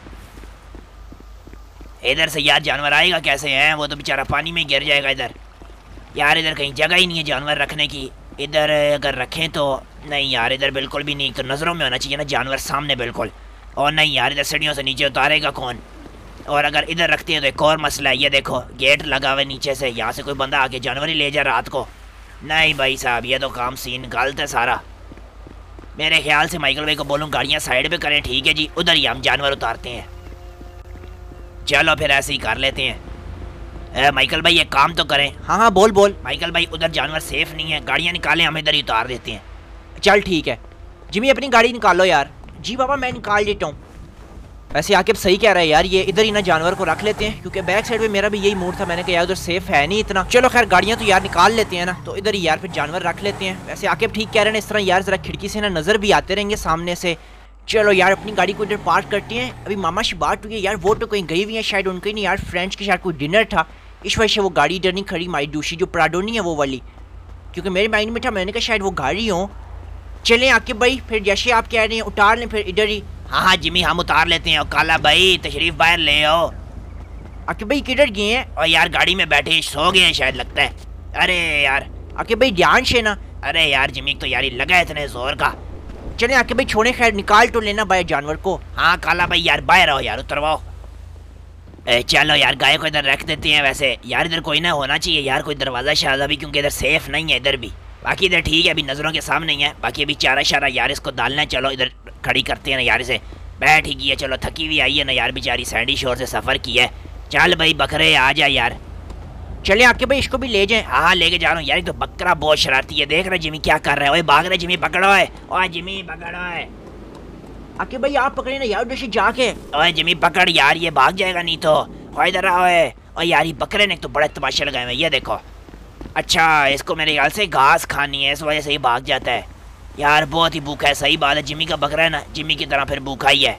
इधर से यार जानवर आएगा कैसे हैं, वो तो बेचारा पानी में गिर जाएगा इधर। यार इधर कहीं जगह ही नहीं है जानवर रखने की, इधर अगर रखें तो नहीं यार इधर बिल्कुल भी नहीं, तो नज़रों में होना चाहिए ना जानवर सामने बिल्कुल। और नहीं यार इधर सीढ़ियों से नीचे उतारेगा कौन, और अगर इधर रखते हैं तो एक और मसला है। ये देखो गेट लगा हुआ है नीचे से, यहाँ से कोई बंदा आके जानवर ही ले जाए रात को। नहीं भाई साहब ये तो काम सीन गलत है सारा। मेरे ख्याल से माइकल भाई को बोलूँ गाड़ियाँ साइड पे करें, ठीक है जी, उधर ही हम जानवर उतारते हैं। चलो फिर ऐसे ही कर लेते हैं। माइकल भाई ये काम तो करें। हाँ हाँ बोल बोल। माइकल भाई उधर जानवर सेफ नहीं है, गाड़ियाँ निकालें, हम इधर ही उतार देते हैं। चल ठीक है जिमी अपनी गाड़ी निकालो यार। जी पापा मैं निकाल देता हूँ। वैसे आकिब सही कह रहा है यार, ये इधर ही ना जानवर को रख लेते हैं, क्योंकि बैक साइड पे मेरा भी यही मूड था। मैंने कहा यार उधर सेफ है नहीं इतना। चलो खैर गाड़ियाँ तो यार निकाल लेते हैं ना, तो इधर ही यार फिर जानवर रख लेते हैं। वैसे आकिब ठीक कह रहे हैं, इस तरह यार जरा खिड़की से ना नजर भी आते रहेंगे सामने से। चलो यार अपनी गाड़ी को इधर पार्क करते हैं। अभी मामा से बात हुई है यार, वो तो कहीं गई हुई है शायद, उनके नहीं यार फ्रेंड्स के साथ कोई डिनर था, इस वजह से वो गाड़ी इधर नहीं खड़ी। हमारी दूसरी जो प्राडो नहीं है वो वाली, क्योंकि मेरे माइंड में था, मैंने कहा शायद वो गाड़ी हो। चलें आकिब भाई फिर जैसे आप कह रहे हैं उतार लें फिर इधर ही। हाँ हाँ जिमी हम उतार लेते हैं। और काला भाई तशरीफ बाहर ले आओ। आकिब भाई किधर गए हैं? और यार गाड़ी में बैठे सो गए हैं शायद लगता है। अरे यार आकिब भाई ध्यान से ना। अरे यार जिमी तो यार लगा है इतने जोर का। चलें आकिब भाई छोड़े, खैर निकाल तो लेना भाई जानवर को। हाँ काला भाई यार बाहर आओ यार, उतरवाओ। चलो यार गाय को इधर रख देते हैं। वैसे यार इधर कोई ना होना चाहिए यार, कोई दरवाज़ा शाजा भी, क्योंकि इधर सेफ नहीं है इधर भी। बाकी इधर ठीक है, अभी नज़रों के सामने ही है। बाकी अभी चारा शारा यार इसको डालना है। चलो इधर खड़ी करते हैं ना यार, इसे बैठ ही गई है। चलो थकी हुई आई है ना यार बेचारी, सैंडी शोर से सफ़र किया है। चल भाई बकरे आ जा यार। चले आकिब भाई इसको भी ले जाएं। हाँ लेके जा रहा हूँ यार, तो बकरा बहुत शरारती है। देख रहे जिमी क्या कर रहा है, ओए भाग रहे जिमी, पकड़ो है। ओए जिमी पकड़ो है। आकिब भाई आप पकड़े ना यार उधर से जाके। ओए जिमी पकड़ यार, ये भाग जाएगा नहीं तो। ओए इधर आओ है। और यार ये बकरे ने तो बड़े तमाशे लगाए हुए, ये देखो। अच्छा इसको मेरे ख्याल से घास खानी है, इस वजह से ही भाग जाता है। यार बहुत ही भूखा है, सही बात है। जिमी का बकरा है ना, जिमी की तरह फिर भूखा ही है।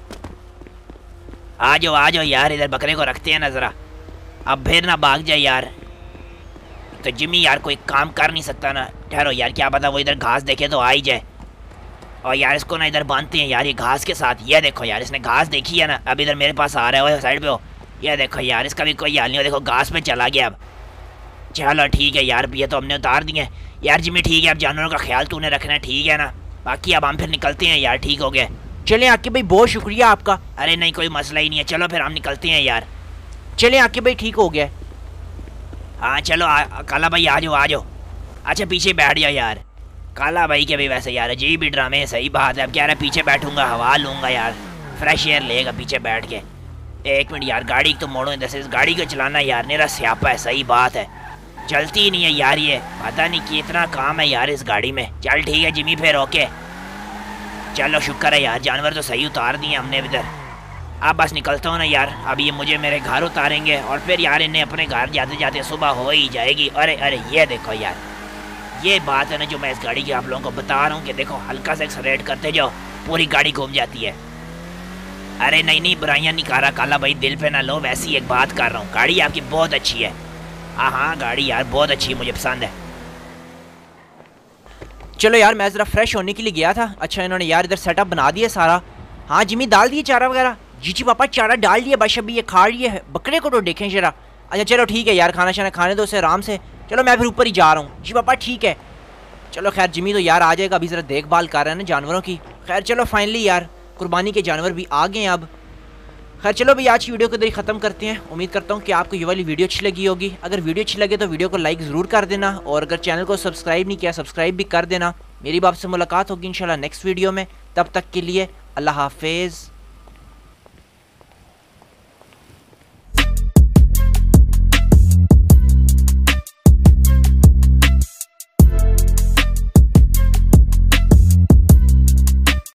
आ जाओ यार, इधर बकरे को रखते हैं ना ज़रा, अब फिर ना भाग जाए यार। तो जिमी यार कोई काम कर नहीं सकता ना, ठहरो यार, क्या पता वो इधर घास देखे तो आ ही जाए। और यार इसको ना इधर बांधते हैं यार, ये घास के साथ। ये देखो यार इसने घास देखी है ना, अब इधर मेरे पास आ रहा है, साइड पे हो। ये देखो यार इसका भी कोई हाल नहीं हो, देखो घास पे चला गया अब। चलो ठीक है यार, ये तो हमने उतार दिए यार। जिमी ठीक है, अब जानवरों का ख्याल तूने रखना है, ठीक है ना। बाकी अब हम फिर निकलते हैं यार, ठीक हो गया। चलें आकिब भाई बहुत शुक्रिया आपका। अरे नहीं कोई मसला ही नहीं है, चलो फिर हम निकलते हैं यार। चलें आकिब भाई ठीक हो गया। हाँ चलो काला भाई आ जाओ। अच्छा पीछे बैठ जाओ यार। काला भाई के भी वैसे यार अजीब भी ड्रामे, सही बात है। अब कह रहा है पीछे बैठूंगा, हवा लूँगा यार, फ्रेश एयर लेगा पीछे बैठ के। एक मिनट यार गाड़ी तो मोड़ो इधर से, इस गाड़ी को चलाना यार मेरा स्यापा है, सही बात है। चलती ही नहीं है यार, ये पता नहीं कितना काम है यार इस गाड़ी में। चल ठीक है जिमी फिर ओके। चलो शुक्र है यार, जानवर तो सही उतार दिए हमने इधर। अब बस निकलता हूँ ना यार, अब ये मुझे मेरे घर उतारेंगे और फिर यार इन्हें अपने घर जाते जाते सुबह हो ही जाएगी। अरे ये देखो यार, ये बात है ना जो मैं इस गाड़ी की आप लोगों को बता रहा हूँ कि देखो हल्का सा एक्सलरेट करते जाओ, पूरी गाड़ी घूम जाती है। अरे नहीं बुराइयाँ नहीं कर रहा काला भाई, दिल पे ना लो, वैसी एक बात कर रहा हूँ। गाड़ी आपकी बहुत अच्छी है। हाँ गाड़ी यार बहुत अच्छी है, मुझे पसंद है। चलो यार मैं ज़रा फ्रेश होने के लिए गया था। अच्छा इन्होंने यार इधर सेटअप बना दिया सारा। हाँ जिमी डाल दिए चारा वगैरह? जी पापा चारा डाल दिया, बस अभी ये खा रही है। बकरे को तो देखें जरा। अच्छा चलो ठीक है यार, खाना शाना खाने दो उसे आराम से। चलो मैं फिर ऊपर ही जा रहा हूँ। जी पापा ठीक है। चलो खैर जिमी तो यार आ जाएगा, अभी ज़रा देखभाल कर रहे हैं ना जानवरों की। खैर चलो फाइनली यार कुर्बानी के जानवर भी आ गए हैं अब। खैर चलो भाई आज की वीडियो को इधर ही ख़त्म करते हैं। उम्मीद करता हूँ कि आपको ये वाली वीडियो अच्छी लगी होगी। अगर वीडियो अच्छी लगे तो वीडियो को लाइक ज़रूर कर देना, और अगर चैनल को सब्सक्राइब नहीं किया सब्सक्राइब भी कर देना। मेरी बाप से मुलाकात होगी इंशाल्लाह नेक्स्ट वीडियो में, तब तक के लिए अल्लाह हाफिज़।